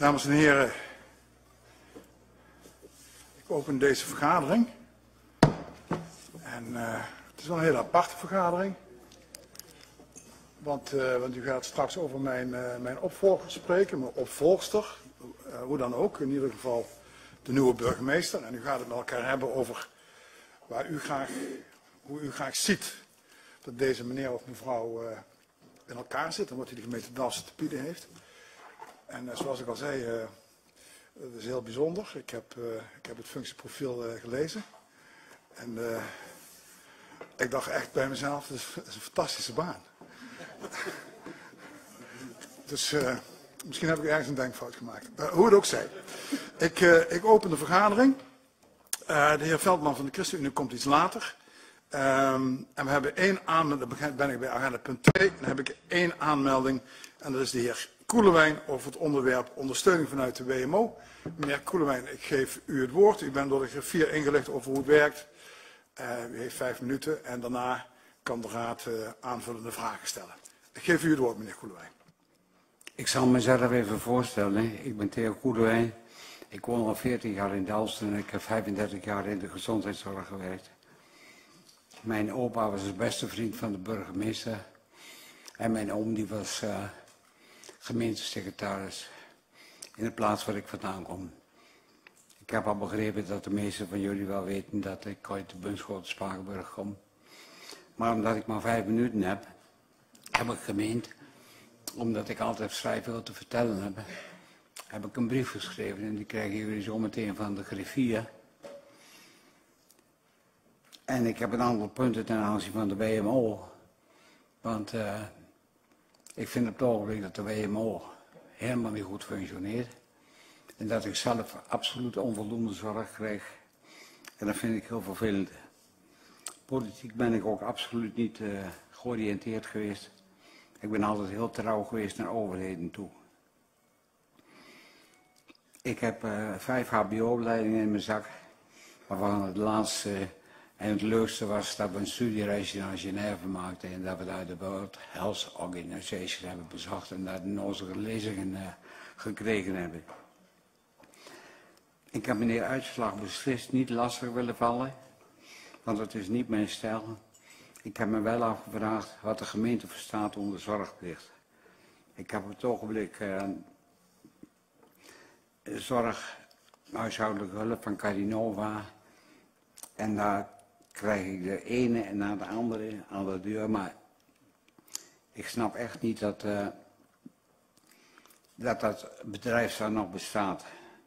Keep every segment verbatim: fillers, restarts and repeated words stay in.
Dames en heren, ik open deze vergadering. En uh, het is wel een hele aparte vergadering. Want, uh, want u gaat straks over mijn, uh, mijn opvolger spreken, mijn opvolgster. Uh, hoe dan ook, in ieder geval de nieuwe burgemeester. En u gaat het met elkaar hebben over waar u graag, hoe u graag ziet dat deze meneer of mevrouw uh, in elkaar zit en wat hij de gemeente Dalfsen te bieden heeft. En uh, zoals ik al zei, uh, het is heel bijzonder. Ik heb, uh, ik heb het functieprofiel uh, gelezen. En uh, ik dacht echt bij mezelf, het is, het is een fantastische baan. Dus uh, misschien heb ik ergens een denkfout gemaakt. Uh, hoe het ook zij. Ik, uh, ik open de vergadering. Uh, de heer Veldman van de ChristenUnie komt iets later. Um, en we hebben één aanmelding, dan ben ik bij agenda punt twee. Dan heb ik één aanmelding. En dat is de heer Koelewijn over het onderwerp ondersteuning vanuit de W M O. Meneer Koelewijn, ik geef u het woord. U bent door de griffier ingelicht over hoe het werkt. Uh, u heeft vijf minuten en daarna kan de raad uh, aanvullende vragen stellen. Ik geef u het woord, meneer Koelewijn. Ik zal mezelf even voorstellen. Ik ben Theo Koelewijn. Ik woon al veertien jaar in Dalfsen en ik heb vijfendertig jaar in de gezondheidszorg gewerkt. Mijn opa was de beste vriend van de burgemeester. En mijn oom die was uh, gemeentesecretaris in de plaats waar ik vandaan kom. Ik heb al begrepen dat de meesten van jullie wel weten dat ik uit de Bunschoten Spakenburg kom. Maar omdat ik maar vijf minuten heb, heb ik gemeend, omdat ik altijd vrij veel te vertellen heb, heb ik een brief geschreven en die krijgen jullie zo meteen van de griffier. En ik heb een aantal punten ten aanzien van de W M O. Want uh, ik vind op het ogenblik dat de W M O helemaal niet goed functioneert. En dat ik zelf absoluut onvoldoende zorg krijg. En dat vind ik heel vervelend. Politiek ben ik ook absoluut niet uh, georiënteerd geweest. Ik ben altijd heel trouw geweest naar overheden toe. Ik heb uh, vijf H B O-opleidingen in mijn zak. Waarvan het laatste en het leukste was dat we een studiereisje naar Genève maakten. En dat we daar de World Health Organization hebben bezocht. En daar onze lezingen uh, gekregen hebben. Ik heb meneer Uitslag beslist niet lastig willen vallen. Want het is niet mijn stijl. Ik heb me wel afgevraagd wat de gemeente verstaat onder zorgplicht. Ik heb op het ogenblik uh, zorg, huishoudelijke hulp van Carinova. En daar krijg ik de ene en na de andere aan de deur. Maar ik snap echt niet dat uh, dat, dat bedrijf daar nog bestaat.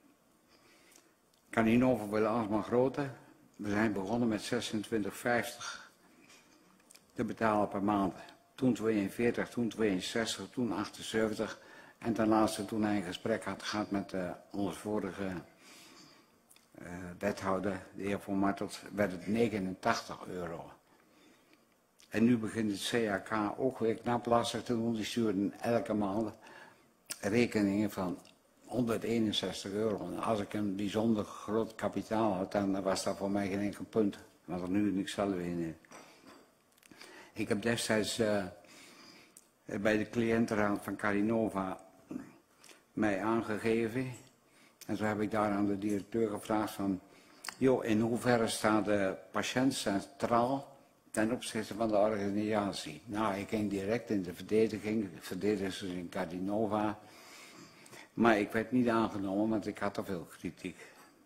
Carinova wil alsmaar groter. We zijn begonnen met zesentwintig vijftig te betalen per maand. Toen tweeënveertig, toen tweeënzestig, toen achtenzeventig. En ten laatste toen hij een gesprek had gehad met uh, onze vorige uh, wethouder, de heer Van Martels, werd het negenentachtig euro. En nu begint het C A K ook weer knap lastig te doen. Die sturen elke maand rekeningen van honderdeenenzestig euro. En als ik een bijzonder groot kapitaal had, dan was dat voor mij geen enkel punt. Want er nu niks zelf in. Ik heb destijds uh, bij de cliëntenraad van Carinova mij aangegeven. En zo heb ik daar aan de directeur gevraagd van, joh, in hoeverre staat de patiënt centraal ten opzichte van de organisatie? Nou, ik ging direct in de verdediging, verdedigers in Carinova. Maar ik werd niet aangenomen, want ik had te veel kritiek.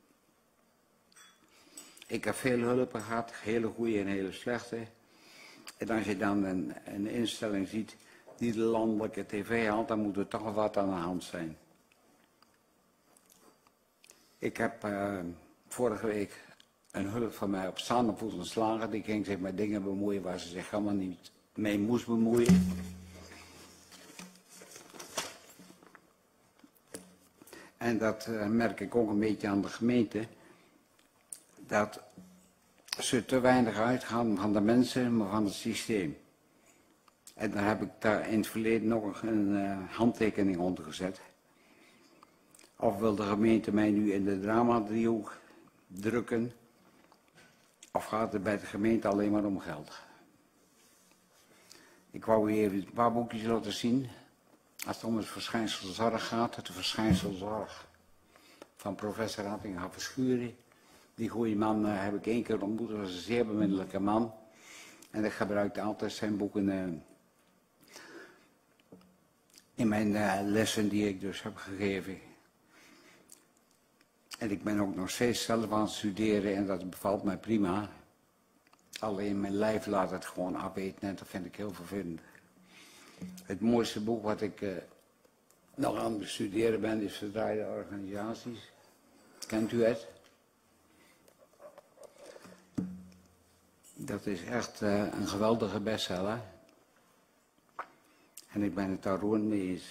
Ik heb veel hulpen gehad, hele goede en hele slechte. En als je dan een, een instelling ziet die de landelijke tv haalt, dan moet er toch wel wat aan de hand zijn. Ik heb uh, vorige week een hulp van mij op staande voet ontslagen. Die ging zich met dingen bemoeien waar ze zich helemaal niet mee moest bemoeien. En dat uh, merk ik ook een beetje aan de gemeente. Dat ze te weinig uitgaan van de mensen, maar van het systeem. En daar heb ik daar in het verleden nog een uh, handtekening onder gezet. Of wil de gemeente mij nu in de drama-driehoek drukken? Of gaat het bij de gemeente alleen maar om geld? Ik wou u even een paar boekjes laten zien. als het om het verschijnselzorg gaat, de verschijnselzorg van professor Hattinga Verschuren. Die goede man uh, heb ik één keer ontmoet, dat was een zeer bemiddelijke man. En ik gebruikte altijd zijn boeken uh, in mijn uh, lessen die ik dus heb gegeven. En ik ben ook nog steeds zelf aan het studeren en dat bevalt mij prima. Alleen mijn lijf laat het gewoon afweten en dat vind ik heel vervelend. Het mooiste boek wat ik uh, nog aan het bestuderen ben is Verdraaide Organisaties. Kent u het? Dat is echt uh, een geweldige bestseller. En ik ben het daar roerend mee eens.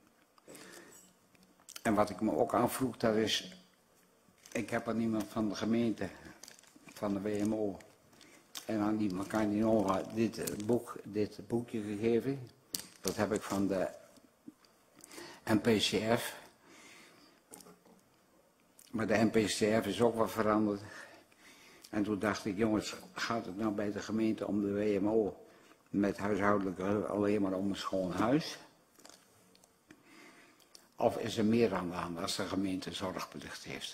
En wat ik me ook afvroeg, dat is... Ik heb aan iemand van de gemeente, van de W M O... en aan die Macanova dit, boek, dit boekje gegeven. Dat heb ik van de N P C F. Maar de N P C F is ook wat veranderd. En toen dacht ik, jongens, gaat het nou bij de gemeente om de W M O met huishoudelijk hulp alleen maar om een schoon huis? Of is er meer aan de hand als de gemeente zorgplicht heeft?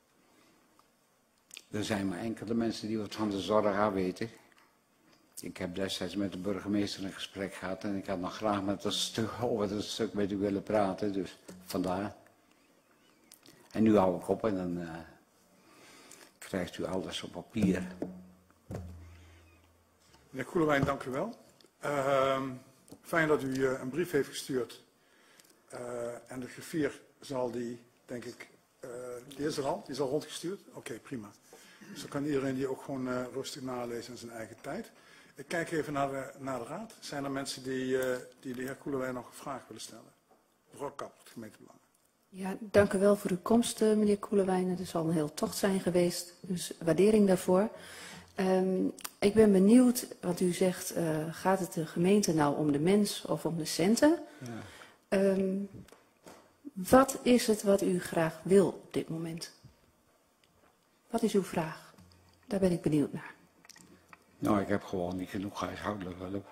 Er zijn maar enkele mensen die wat van de zorg af weten. Ik heb destijds met de burgemeester een gesprek gehad en ik had nog graag met dat stuk, over dat stuk met u willen praten, dus vandaar. En nu hou ik op en dan uh, krijgt u alles op papier. Meneer Koelewijn, dank u wel. Uh, fijn dat u uh, een brief heeft gestuurd. Uh, en de griffier zal die, denk ik, uh, die is er al, die is al rondgestuurd. Oké, okay, prima. Dus dan kan iedereen die ook gewoon uh, rustig nalezen in zijn eigen tijd. Ik kijk even naar de, naar de raad. Zijn er mensen die, uh, die de heer Koelewijn nog een vraag willen stellen? Mevrouw Kappert, gemeentebelangen. Ja, dank u wel voor uw komst, uh, meneer Koelewijn. Het zal een heel tocht zijn geweest, dus waardering daarvoor. Um, ik ben benieuwd, want u zegt, uh, gaat het de gemeente nou om de mens of om de centen? Ja. Um, wat is het wat u graag wil op dit moment? Wat is uw vraag? Daar ben ik benieuwd naar. Nou, ik heb gewoon niet genoeg huishoudelijke hulp.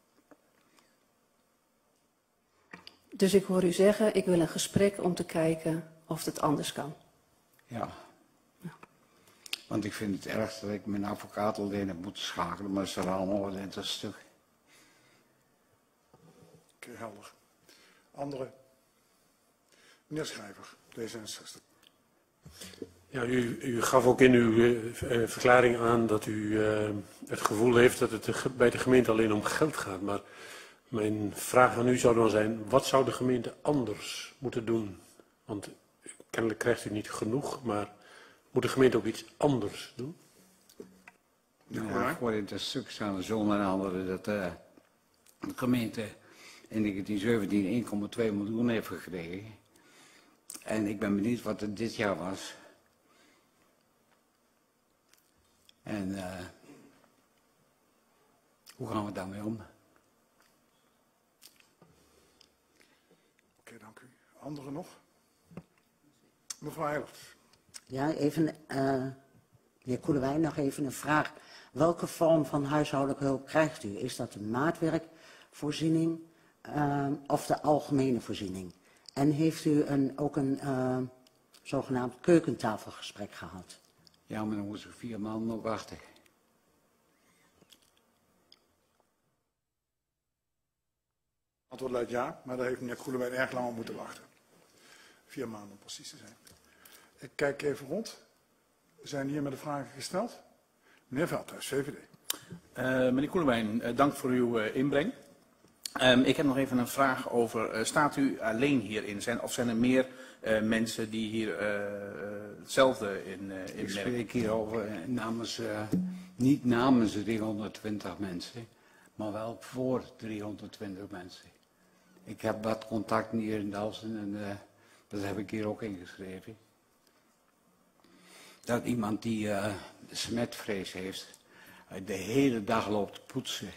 Dus ik hoor u zeggen, ik wil een gesprek om te kijken of het anders kan. Ja. ja. Want ik vind het erg dat ik mijn advocaat alleen heb moeten schakelen, maar ze zijn allemaal wel in dat stuk. Oké, okay, helder. Andere? Meneer Schrijver, D zesenzestig. Ja, u, u gaf ook in uw uh, verklaring aan dat u uh, het gevoel heeft dat het de, bij de gemeente alleen om geld gaat. Maar mijn vraag aan u zou dan zijn, wat zou de gemeente anders moeten doen? Want kennelijk krijgt u niet genoeg, maar moet de gemeente ook iets anders doen? Ja, voor in het stuk staan er zonder andere dat uh, de gemeente in negentien zeventien één komma twee miljoen heeft gekregen. En ik ben benieuwd wat het dit jaar was. En uh, hoe gaan we daarmee om? Oké, okay, dank u. Anderen nog? Mevrouw Eilert. Ja, even, uh, meneer Koelewijn, nog even een vraag. Welke vorm van huishoudelijke hulp krijgt u? Is dat een maatwerkvoorziening uh, of de algemene voorziening? En heeft u een, ook een uh, zogenaamd keukentafelgesprek gehad? Ja, maar dan moest ik vier maanden op wachten. Antwoord luidt ja, maar daar heeft meneer Koelewijn erg lang op moeten wachten. Vier maanden om precies te zijn. Ik kijk even rond. Zijn hier met de vragen gesteld? Meneer Veldhuis, V V D. Uh, meneer Koelewijn, uh, dank voor uw uh, inbreng. Um, ik heb nog even een vraag over, uh, staat u alleen hierin? Zijn, of zijn er meer uh, mensen die hier uh, uh, hetzelfde in, uh, in merken? Ik spreek hier over uh, namens, uh, niet namens driehonderdtwintig mensen, maar wel voor driehonderdtwintig mensen. Ik heb wat contacten hier in Dalfsen en uh, dat heb ik hier ook ingeschreven. Dat iemand die uh, smetvrees heeft, uh, de hele dag loopt poetsen.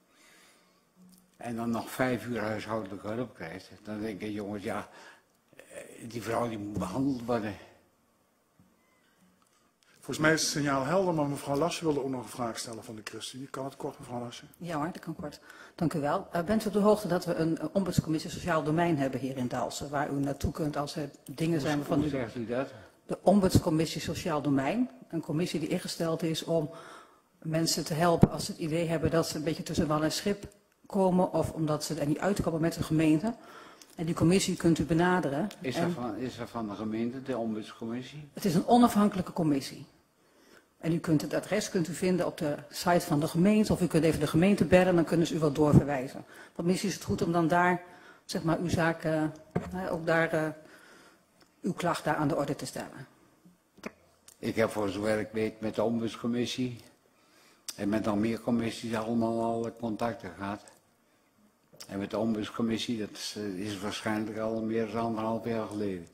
En dan nog vijf uur huishoudelijke hulp krijgt. Dan denk ik, jongens, ja, die vrouw die moet behandeld worden. Volgens mij is het signaal helder, maar mevrouw Lassen wilde ook nog een vraag stellen van de ChristenUnie. Kan het kort, mevrouw Lassen? Ja hoor, dat kan kort. Dank u wel. Uh, bent u op de hoogte dat we een uh, ombudscommissie sociaal domein hebben hier in Dalfsen, waar u naartoe kunt als er dingen zijn waarvan Hoe u... zegt u dat? De ombudscommissie sociaal domein, een commissie die ingesteld is om mensen te helpen als ze het idee hebben dat ze een beetje tussen wal en schip komen of omdat ze er niet uitkomen met de gemeente. En die commissie kunt u benaderen. Is er, van, is er van de gemeente, de ombudscommissie? Het is een onafhankelijke commissie. En u kunt het adres kunt u vinden op de site van de gemeente of u kunt even de gemeente bellen en dan kunnen ze u wat doorverwijzen. Want misschien is het goed om dan daar, zeg maar, uw zaak, uh, ook daar, uh, uw klacht daar aan de orde te stellen. Ik heb voor zover ik weet met de ombudscommissie en met nog meer commissies allemaal al contacten gehad. En met de ombudscommissie, dat is, is waarschijnlijk al meer dan anderhalf jaar geleden.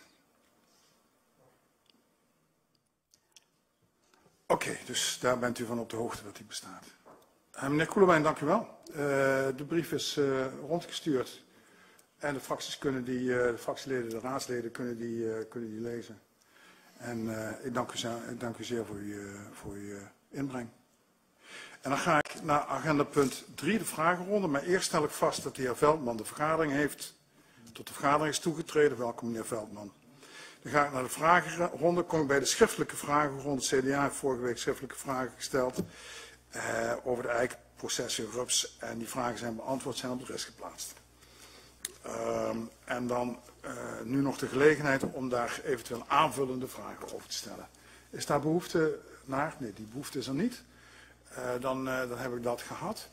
Oké, okay, dus daar bent u van op de hoogte dat die bestaat. Uh, meneer Koelewijn, dank u wel. Uh, de brief is uh, rondgestuurd en de fracties kunnen die, uh, de fractieleden, de raadsleden kunnen die, uh, kunnen die lezen. En uh, ik, dank u, ik dank u zeer voor uw, uh, voor uw uh, inbreng. En dan ga ik naar agenda punt drie, de vragenronde. Maar eerst stel ik vast dat de heer Veldman de vergadering heeft, tot de vergadering is toegetreden. Welkom meneer Veldman. Dan ga ik naar de vragenronde. Kom ik bij de schriftelijke vragenronde. Het C D A heeft vorige week schriftelijke vragen gesteld uh, over de eikenprocessie Rups. En die vragen zijn beantwoord, zijn op de rest geplaatst. Um, en dan uh, nu nog de gelegenheid om daar eventueel aanvullende vragen over te stellen. Is daar behoefte naar? Nee, die behoefte is er niet. Uh, dan, uh, dan heb ik dat gehad.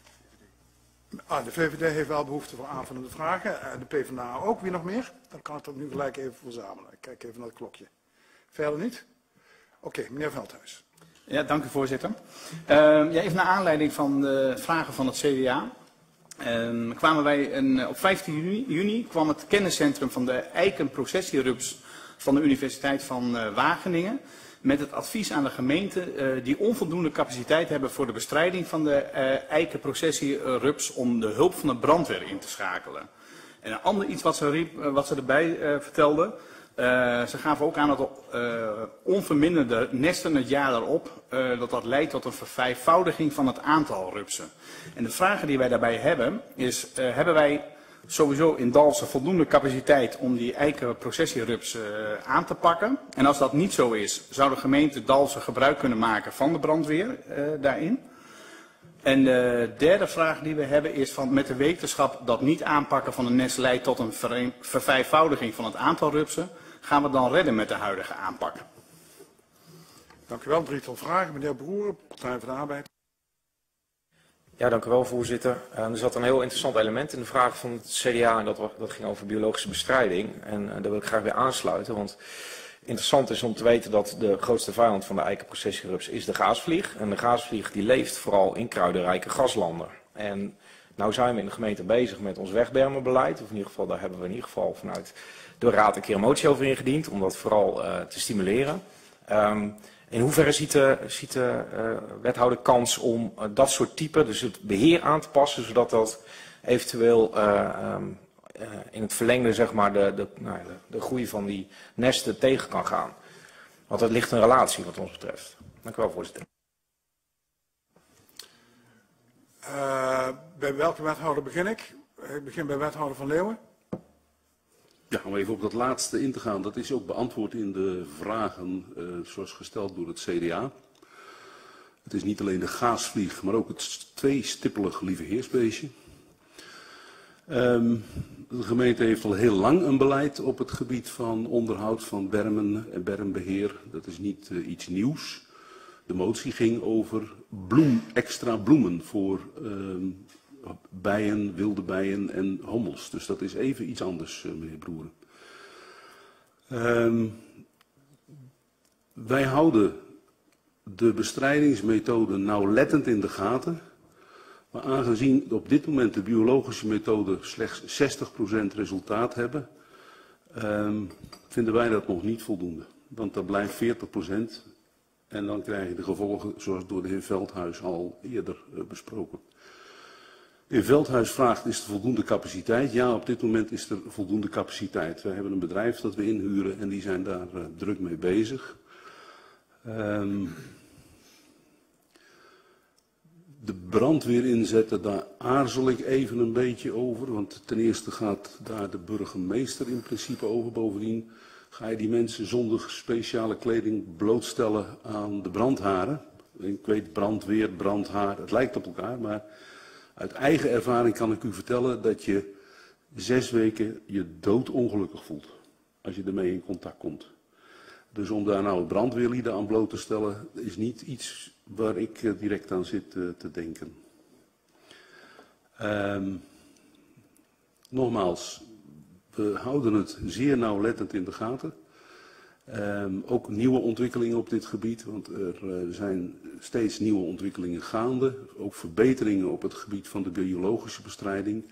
Ah, de V V D heeft wel behoefte voor aanvullende vragen. Uh, de PvdA ook. Wie nog meer? Dan kan ik dat nu gelijk even verzamelen. Ik kijk even naar het klokje. Verder niet? Oké, okay, meneer Veldhuis. Ja, dank u voorzitter. Uh, ja, even naar aanleiding van de vragen van het C D A. Uh, kwamen wij een, op vijftien juni kwam het kenniscentrum van de eikenprocessierups van de Universiteit van uh, Wageningen met het advies aan de gemeenten uh, die onvoldoende capaciteit hebben voor de bestrijding van de uh, eikenprocessierups om de hulp van de brandweer in te schakelen. En een ander iets wat ze, riep, uh, wat ze erbij uh, vertelden, uh, ze gaven ook aan dat uh, onverminderde nesten het jaar daarop, uh, dat dat leidt tot een vervijfvoudiging van het aantal rupsen. En de vragen die wij daarbij hebben is, uh, hebben wij sowieso in Dalfsen voldoende capaciteit om die eikenprocessierups uh, aan te pakken. En als dat niet zo is, zou de gemeente Dalfsen gebruik kunnen maken van de brandweer uh, daarin. En de derde vraag die we hebben is van met de wetenschap dat niet aanpakken van een nest leidt tot een ver vervijfvoudiging van het aantal rupsen, gaan we dan redden met de huidige aanpak? Dank u wel. Drietal vragen. Meneer Broeren, Partij van de Arbeid. Ja, dank u wel, voorzitter. Uh, er zat een heel interessant element in de vraag van het C D A en dat, dat ging over biologische bestrijding. En uh, daar wil ik graag weer aansluiten, want interessant is om te weten dat de grootste vijand van de eikenprocessierups is de gaasvlieg. En de gaasvlieg die leeft vooral in kruidenrijke graslanden. En nou zijn we in de gemeente bezig met ons wegbermenbeleid, of in ieder geval daar hebben we in ieder geval vanuit de raad een keer een motie over ingediend om dat vooral uh, te stimuleren. Um, In hoeverre ziet de, ziet de uh, wethouder kans om uh, dat soort typen, dus het beheer aan te passen, zodat dat eventueel uh, um, uh, in het verlengde zeg maar, de, de, nou, de, de groei van die nesten tegen kan gaan? Want dat ligt een relatie wat ons betreft. Dank u wel, voorzitter. Uh, bij welke wethouder begin ik? Ik begin bij wethouder Van Leeuwen. Ja, om even op dat laatste in te gaan, dat is ook beantwoord in de vragen uh, zoals gesteld door het C D A. Het is niet alleen de gaasvlieg, maar ook het tweestippelige lieveheersbeestje. Um, de gemeente heeft al heel lang een beleid op het gebied van onderhoud van bermen en bermbeheer. Dat is niet uh, iets nieuws. De motie ging over bloem, extra bloemen voor uh, bijen, wilde bijen en hommels. Dus dat is even iets anders, uh, meneer Broeren. Uh, wij houden de bestrijdingsmethode nauwlettend in de gaten. Maar aangezien op dit moment de biologische methoden slechts zestig procent resultaat hebben, uh, vinden wij dat nog niet voldoende. Want dat blijft veertig procent en dan krijg je de gevolgen zoals door de heer Veldhuis al eerder uh, besproken. De heer Veldhuis vraagt, is er voldoende capaciteit? Ja, op dit moment is er voldoende capaciteit. We hebben een bedrijf dat we inhuren en die zijn daar uh, druk mee bezig. Um, de brandweer inzetten, daar aarzel ik even een beetje over. Want ten eerste gaat daar de burgemeester in principe over. Bovendien ga je die mensen zonder speciale kleding blootstellen aan de brandharen. Ik weet brandweer, brandhaar, het lijkt op elkaar. Maar uit eigen ervaring kan ik u vertellen dat je zes weken je doodongelukkig voelt. Als je ermee in contact komt. Dus om daar nou brandweerlieden aan bloot te stellen, is niet iets waar ik uh, direct aan zit uh, te denken. Um, nogmaals, we houden het zeer nauwlettend in de gaten. Um, ook nieuwe ontwikkelingen op dit gebied, want er uh, zijn steeds nieuwe ontwikkelingen gaande. Ook verbeteringen op het gebied van de biologische bestrijding.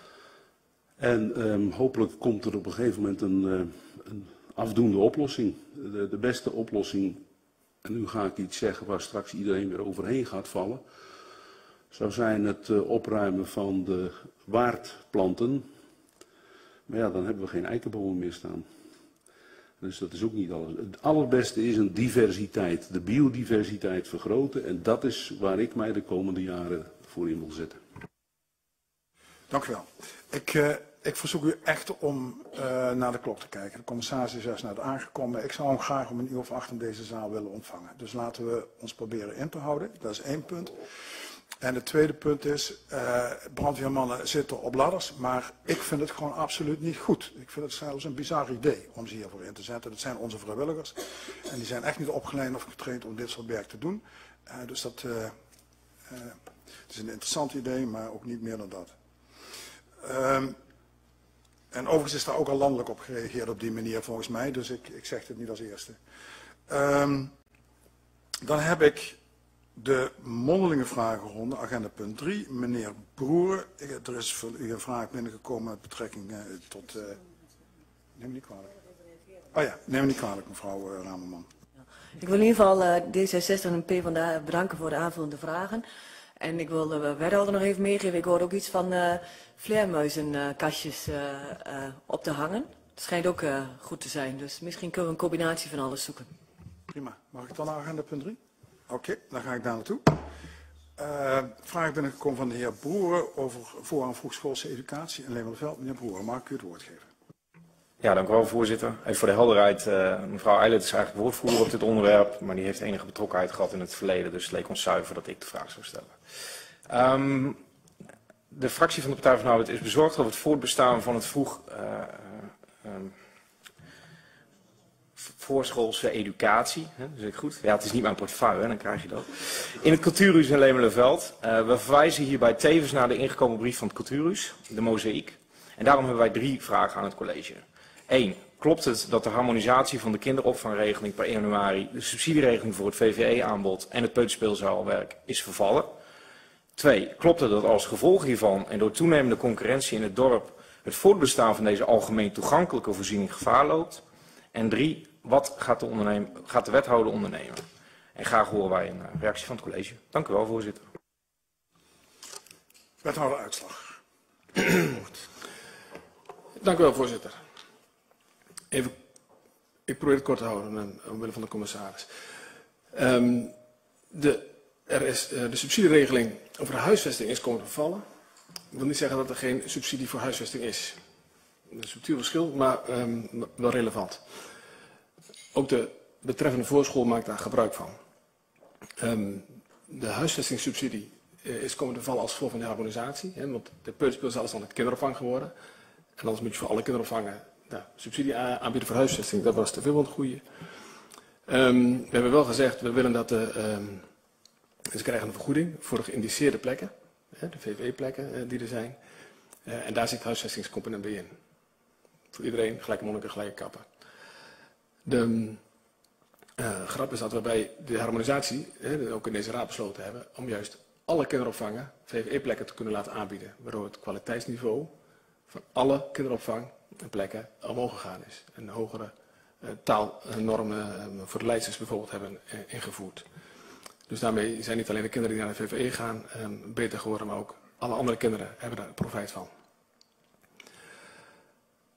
En um, hopelijk komt er op een gegeven moment een, uh, een afdoende oplossing. De, de beste oplossing, en nu ga ik iets zeggen waar straks iedereen weer overheen gaat vallen, zou zijn het uh, opruimen van de waardplanten. Maar ja, dan hebben we geen eikenbomen meer staan. Dus dat is ook niet alles. Het allerbeste is een diversiteit, de biodiversiteit vergroten. En dat is waar ik mij de komende jaren voor in wil zetten. Dank u wel. Ik, uh, ik verzoek u echt om uh, naar de klok te kijken. De commissaris is juist net aangekomen. Ik zou hem graag om een uur of acht in deze zaal willen ontvangen. Dus laten we ons proberen in te houden. Dat is één punt. En het tweede punt is, uh, brandweermannen zitten op ladders, maar ik vind het gewoon absoluut niet goed. Ik vind het zelfs een bizar idee om ze hiervoor in te zetten. Dat zijn onze vrijwilligers en die zijn echt niet opgeleid of getraind om dit soort werk te doen. Uh, dus dat uh, uh, het is een interessant idee, maar ook niet meer dan dat. Um, en overigens is daar ook al landelijk op gereageerd op die manier volgens mij, dus ik, ik zeg dit niet als eerste. Um, dan heb ik de mondelinge vragenronde, agenda punt drie. Meneer Broer, er is voor u een vraag binnengekomen met betrekking uh, tot... Uh, neem me niet kwalijk. Oh ja, neem me niet kwalijk, mevrouw uh, Ramerman. Ik wil in ieder geval uh, D zesenzestig en PvdA bedanken voor de aanvullende vragen. En ik wil de uh, wethouder nog even meegeven. Ik hoorde ook iets van uh, vleermuizenkastjes uh, uh, op te hangen. Het schijnt ook uh, goed te zijn, dus misschien kunnen we een combinatie van alles zoeken. Prima. Mag ik dan naar agenda punt drie? Oké, okay, dan ga ik daar naartoe. Uh, vraag binnengekomen van de heer Broeren over voor- en vroegschoolse educatie in Leeuwardenveld. Meneer Broeren, mag ik u het woord geven? Ja, dank u wel, voorzitter. Even voor de helderheid, uh, mevrouw Eilert is eigenlijk woordvoerder op dit onderwerp, maar die heeft enige betrokkenheid gehad in het verleden, dus het leek ons zuiver dat ik de vraag zou stellen. Um, de fractie van de Partij van de Arbeid is bezorgd over het voortbestaan van het vroeg... Uh, uh, um, voorschoolse educatie, hè, dat is goed. Ja, het is niet mijn portefeuille, hè, dan krijg je dat. In het Cultuurhuis in Leeuwardenveld. Uh, we verwijzen hierbij tevens naar de ingekomen brief van het Cultuurhuis, de mozaïek. En daarom hebben wij drie vragen aan het college. Eén, klopt het dat de harmonisatie van de kinderopvangregeling per eerste januari, de subsidieregeling voor het V V E-aanbod en het peuterspeelzaalwerk is vervallen? Twee, klopt het dat als gevolg hiervan en door toenemende concurrentie in het dorp het voortbestaan van deze algemeen toegankelijke voorziening gevaar loopt? En drie, wat gaat de, gaat de wethouder ondernemen? En graag horen wij een reactie van het college. Dank u wel, voorzitter. Wethouder Uitslag. Dank u wel, voorzitter. Even, ik probeer het kort te houden, omwille van de commissaris. Um, de, er is, uh, de subsidieregeling over de huisvesting is komen te vallen. Ik wil niet zeggen dat er geen subsidie voor huisvesting is. Een subtiel verschil, maar um, wel relevant. Ook de betreffende voorschool maakt daar gebruik van. Um, de huisvestingssubsidie uh, is komen te vallen als gevolg van de harmonisatie. Hè, want de peuterspeelzaal is dan het kinderopvang geworden. En anders moet je voor alle kinderopvangen nou, subsidie aanbieden voor huisvesting. Dat was te veel van het goede. Um, we hebben wel gezegd, we willen dat de, um, ze krijgen een vergoeding voor de geïndiceerde plekken. Hè, de V V E-plekken uh, die er zijn. Uh, en daar zit huisvestingscomponent bij in. Voor iedereen gelijke monniken, gelijke kappen. De uh, grap is dat we bij de harmonisatie, hè, ook in deze raad besloten hebben, om juist alle kinderopvangen V V E-plekken te kunnen laten aanbieden. Waardoor het kwaliteitsniveau van alle kinderopvang en plekken omhoog gegaan is. En hogere uh, taalnormen uh, voor de leidsters bijvoorbeeld hebben uh, ingevoerd. Dus daarmee zijn niet alleen de kinderen die naar de V V E gaan um, beter geworden, maar ook alle andere kinderen hebben daar profijt van.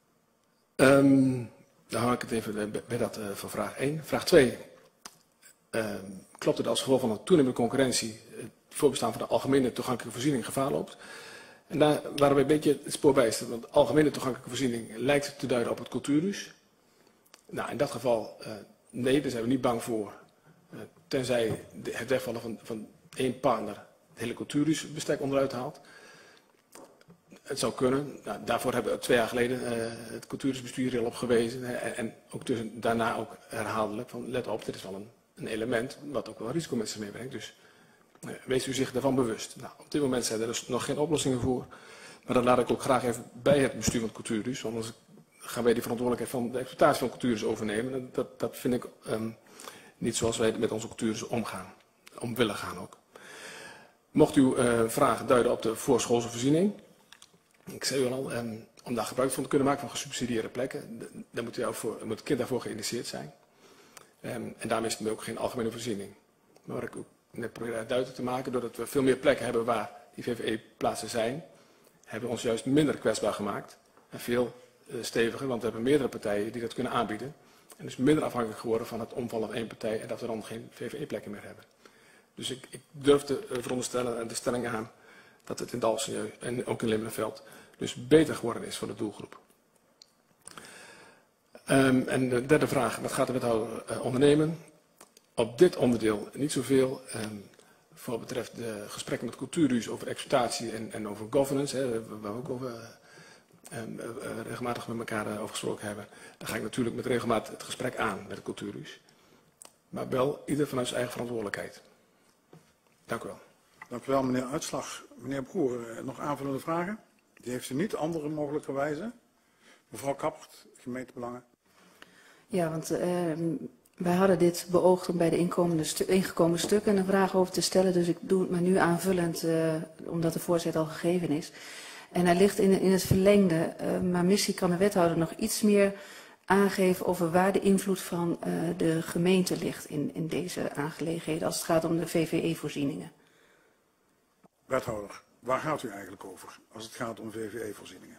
Um, dan hou ik het even bij dat uh, van vraag één. Vraag twee. uh, klopt het als gevolg van een toenemende concurrentie het voorbestaan van de algemene toegankelijke voorziening gevaar loopt. En daar waren we een beetje het spoor bij is, want de algemene toegankelijke voorziening lijkt te duiden op het cultuurhuis. Nou, in dat geval, uh, nee, daar zijn we niet bang voor. Uh, tenzij de, het wegvallen van, van één partner het hele cultuurhuisbestek onderuit haalt. Het zou kunnen. Nou, daarvoor hebben we twee jaar geleden uh, het cultuurhuisbestuur heel op gewezen. Hè, en, en ook tussen, daarna ook herhaaldelijk van let op, dit is wel een, een element wat ook wel risico met zich meebrengt. Dus uh, wees u zich daarvan bewust. Nou, op dit moment zijn er dus nog geen oplossingen voor. Maar dat laat ik ook graag even bij het bestuur van het cultuurhuis. Want anders gaan wij die verantwoordelijkheid van de exploitatie van het cultuurhuis overnemen. Dat, dat vind ik um, niet zoals wij met onze cultuurhuis omgaan. Om willen gaan ook. Mocht u uh, vragen duiden op de voorschoolse voorziening. Ik zei u al, um, om daar gebruik van te kunnen maken van gesubsidieerde plekken, dan moet, u voor, moet het kind daarvoor geïndiceerd zijn. Um, en daarmee is het ook geen algemene voorziening. Maar wat ik ook net probeer duidelijk te maken, doordat we veel meer plekken hebben waar die V V E-plaatsen zijn, hebben we ons juist minder kwetsbaar gemaakt. En veel uh, steviger, want we hebben meerdere partijen die dat kunnen aanbieden. En dus minder afhankelijk geworden van het omvallen van één partij en dat we dan geen V V E-plekken meer hebben. Dus ik, ik durf te uh, veronderstellen en de stelling aan dat het in Dalfsen en ook in Limmenveld dus beter geworden is voor de doelgroep. Um, en de derde vraag, wat gaat de wethouder uh, ondernemen? Op dit onderdeel niet zoveel. Um, voor wat betreft de gesprekken met cultuurhuis over exploitatie en, en over governance, hè, waar we ook over, uh, um, uh, regelmatig met elkaar uh, over gesproken hebben. Dan ga ik natuurlijk met regelmaat het gesprek aan met het cultuurhuis. Maar wel ieder vanuit zijn eigen verantwoordelijkheid. Dank u wel. Dank u wel, meneer Uitslag. Meneer Broer, nog aanvullende vragen? Die heeft u niet, andere mogelijkerwijze. Mevrouw Kappert, gemeentebelangen. Ja, want uh, wij hadden dit beoogd om bij de inkomende stu ingekomen stukken een vraag over te stellen. Dus ik doe het maar nu aanvullend, uh, omdat de voorzitter al gegeven is. En hij ligt in, in het verlengde, uh, maar misschien kan de wethouder nog iets meer aangeven over waar de invloed van uh, de gemeente ligt in, in deze aangelegenheden als het gaat om de V V E-voorzieningen. Wethouder, waar gaat u eigenlijk over als het gaat om V V E-voorzieningen?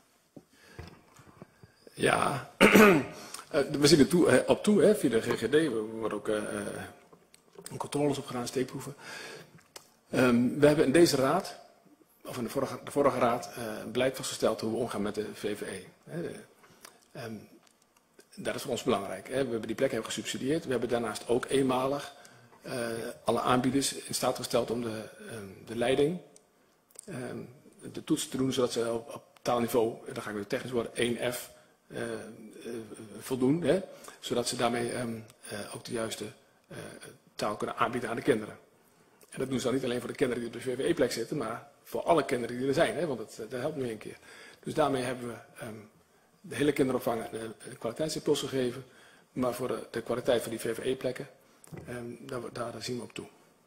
Ja, we zien er toe, op toe, hè, via de G G D. We worden ook uh, controles op gedaan, steekproeven. Um, we hebben in deze raad, of in de vorige, de vorige raad, uh, beleid vastgesteld hoe we omgaan met de V V E. Hè. Um, dat is voor ons belangrijk. Hè. We hebben die plekken gesubsidieerd. We hebben daarnaast ook eenmalig uh, alle aanbieders in staat gesteld om de, um, de leiding, um, de toets te doen, zodat ze op, op taalniveau, dan ga ik weer technisch worden, één F, uh, uh, voldoen. Hè. Zodat ze daarmee um, uh, ook de juiste uh, taal kunnen aanbieden aan de kinderen. En dat doen ze dan niet alleen voor de kinderen die op de V V E-plek zitten, maar voor alle kinderen die er zijn. Hè, want dat, dat helpt nu een keer. Dus daarmee hebben we um, de hele kinderopvang een, een kwaliteitsimpuls gegeven. Maar voor de, de kwaliteit van die V V E-plekken, um, daar, daar zien we op toe.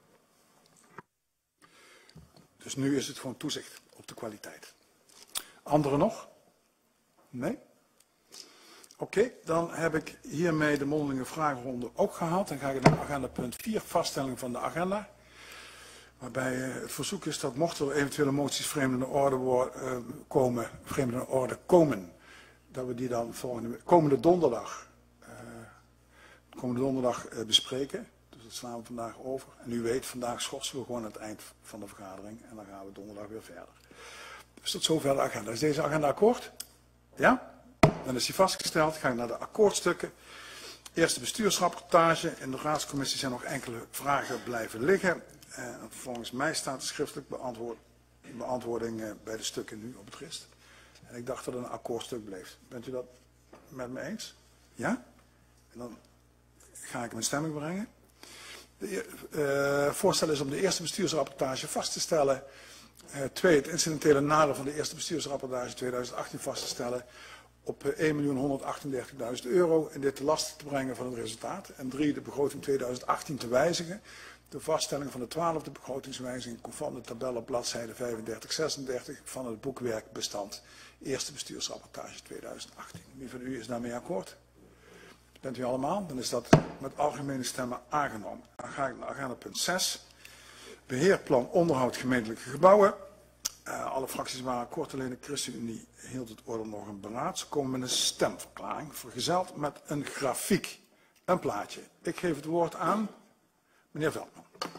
Dus nu is het gewoon toezicht op de kwaliteit. Anderen nog? Nee? Oké, okay, dan heb ik hiermee de mondelinge vragenronde ook gehad. Dan ga ik naar agenda punt vier, vaststelling van de agenda. Waarbij het verzoek is dat mochten er eventuele moties vreemde orde worden, uh, komen, vreemde orde komen, dat we die dan volgende, komende donderdag, uh, komende donderdag uh, bespreken. Dus dat slaan we vandaag over. En u weet, vandaag schorsen we gewoon aan het eind van de vergadering en dan gaan we donderdag weer verder. Dus tot zover de agenda. Is deze agenda akkoord? Ja? Dan is die vastgesteld. Ga ik naar de akkoordstukken. Eerste bestuursrapportage. In de raadscommissie zijn nog enkele vragen blijven liggen. En volgens mij staat de schriftelijk beantwoord, beantwoording bij de stukken nu op het rist. En ik dacht dat het een akkoordstuk bleef. Bent u dat met me eens? Ja? En dan ga ik mijn stemming brengen. De uh, voorstel is om de eerste bestuursrapportage vast te stellen. Uh, twee, het incidentele nadeel van de eerste bestuursrapportage tweeduizend achttien vast te stellen op uh, één miljoen honderdachtendertigduizend euro en dit te last te brengen van het resultaat. En drie, de begroting tweeduizend achttien te wijzigen. De vaststelling van de twaalfde begrotingswijziging conform de tabel op bladzijde vijfendertig zesendertig van het boekwerkbestand. Eerste bestuursrapportage tweeduizend achttien. Wie van u is daarmee akkoord? Bent u allemaal? Dan is dat met algemene stemmen aangenomen. Dan ga ik naar agenda punt zes. Beheerplan onderhoud gemeentelijke gebouwen. Uh, alle fracties waren akkoord, alleen de ChristenUnie hield het orde nog een beraad. Ze komen met een stemverklaring, vergezeld met een grafiek, een plaatje. Ik geef het woord aan Meneer Veldman.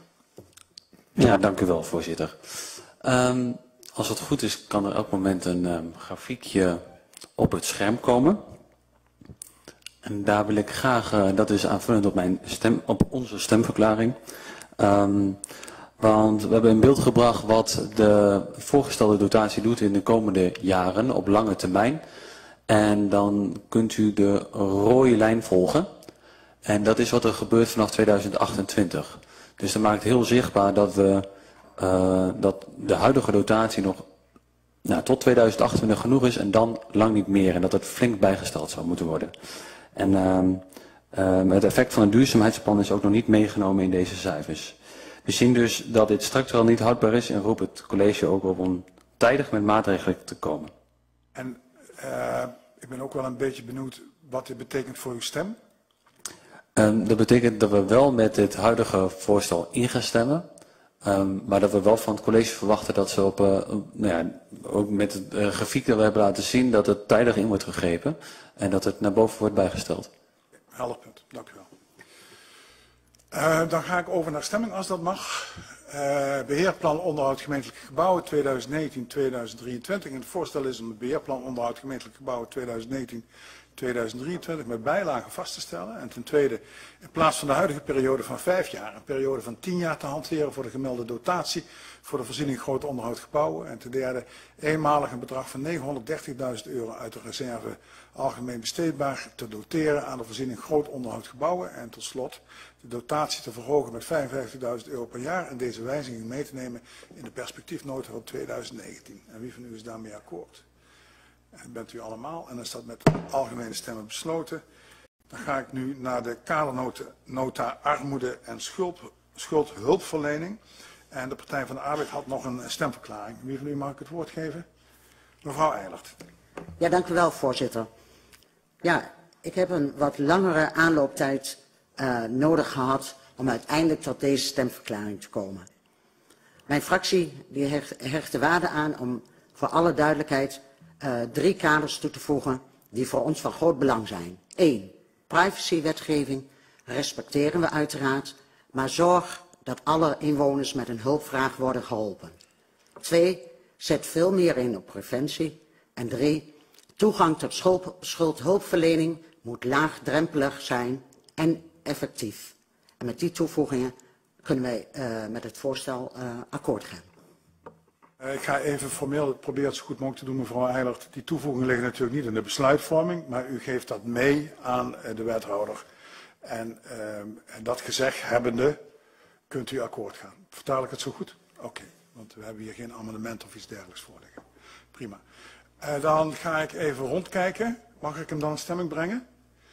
Ja, dank u wel, voorzitter. Um, als het goed is, kan er elk moment een um, grafiekje op het scherm komen. En daar wil ik graag, uh, dat is aanvullend op, mijn stem, op onze stemverklaring. Um, want we hebben in beeld gebracht wat de voorgestelde dotatie doet in de komende jaren op lange termijn. En dan kunt u de rode lijn volgen. En dat is wat er gebeurt vanaf tweeduizend achtentwintig. Dus dat maakt heel zichtbaar dat, we, uh, dat de huidige dotatie nog nou, tot tweeduizend achtentwintig genoeg is en dan lang niet meer. En dat het flink bijgesteld zou moeten worden. En uh, uh, het effect van het duurzaamheidsplan is ook nog niet meegenomen in deze cijfers. We zien dus dat dit structureel niet houdbaar is en roep het college ook op om tijdig met maatregelen te komen. En uh, ik ben ook wel een beetje benieuwd wat dit betekent voor uw stem. Um, dat betekent dat we wel met dit huidige voorstel in gaan stemmen. Um, maar dat we wel van het college verwachten dat ze op, uh, nou ja, ook met het uh, grafiek dat we hebben laten zien, dat het tijdig in wordt gegrepen. En dat het naar boven wordt bijgesteld. Helder punt, dank u wel. Uh, dan ga ik over naar stemming als dat mag. Uh, beheerplan onderhoud gemeentelijke gebouwen tweeduizend negentien tot tweeduizend drieëntwintig. En het voorstel is om het beheerplan onderhoud gemeentelijke gebouwen tweeduizend negentien tot tweeduizend drieëntwintig met bijlagen vast te stellen. En ten tweede, in plaats van de huidige periode van vijf jaar, een periode van tien jaar te hanteren voor de gemelde dotatie voor de voorziening groot onderhoud gebouwen. En ten derde, eenmalig een bedrag van negenhonderddertigduizend euro uit de reserve algemeen besteedbaar te doteren aan de voorziening groot onderhoud gebouwen. En tot slot, de dotatie te verhogen met vijfenvijftigduizend euro per jaar en deze wijziging mee te nemen in de perspectiefnota van tweeduizend negentien. En wie van u is daarmee akkoord? En bent u allemaal. En dan is dat met algemene stemmen besloten. Dan ga ik nu naar de kadernota armoede en schuld, schuldhulpverlening. En de Partij van de Arbeid had nog een stemverklaring. Wie van u mag ik het woord geven? Mevrouw Eilert. Ja, dank u wel, voorzitter. Ja, ik heb een wat langere aanlooptijd uh, nodig gehad om uiteindelijk tot deze stemverklaring te komen. Mijn fractie die hecht, hecht de waarde aan om voor alle duidelijkheid uh, drie kaders toe te voegen die voor ons van groot belang zijn. Eén, privacywetgeving respecteren we uiteraard, maar zorg dat alle inwoners met een hulpvraag worden geholpen. Twee, zet veel meer in op preventie. En drie, toegang tot schuld, schuldhulpverlening moet laagdrempelig zijn en effectief. En met die toevoegingen kunnen wij uh, met het voorstel uh, akkoord gaan. Uh, ik ga even formeel proberen het zo goed mogelijk te doen, mevrouw Eilert. Die toevoegingen liggen natuurlijk niet in de besluitvorming, maar u geeft dat mee aan uh, de wethouder. En, uh, en dat gezegd hebbende, kunt u akkoord gaan. Vertaal ik het zo goed? Oké, okay, want we hebben hier geen amendement of iets dergelijks voor liggen. Prima. Uh, dan ga ik even rondkijken. Mag ik hem dan in stemming brengen?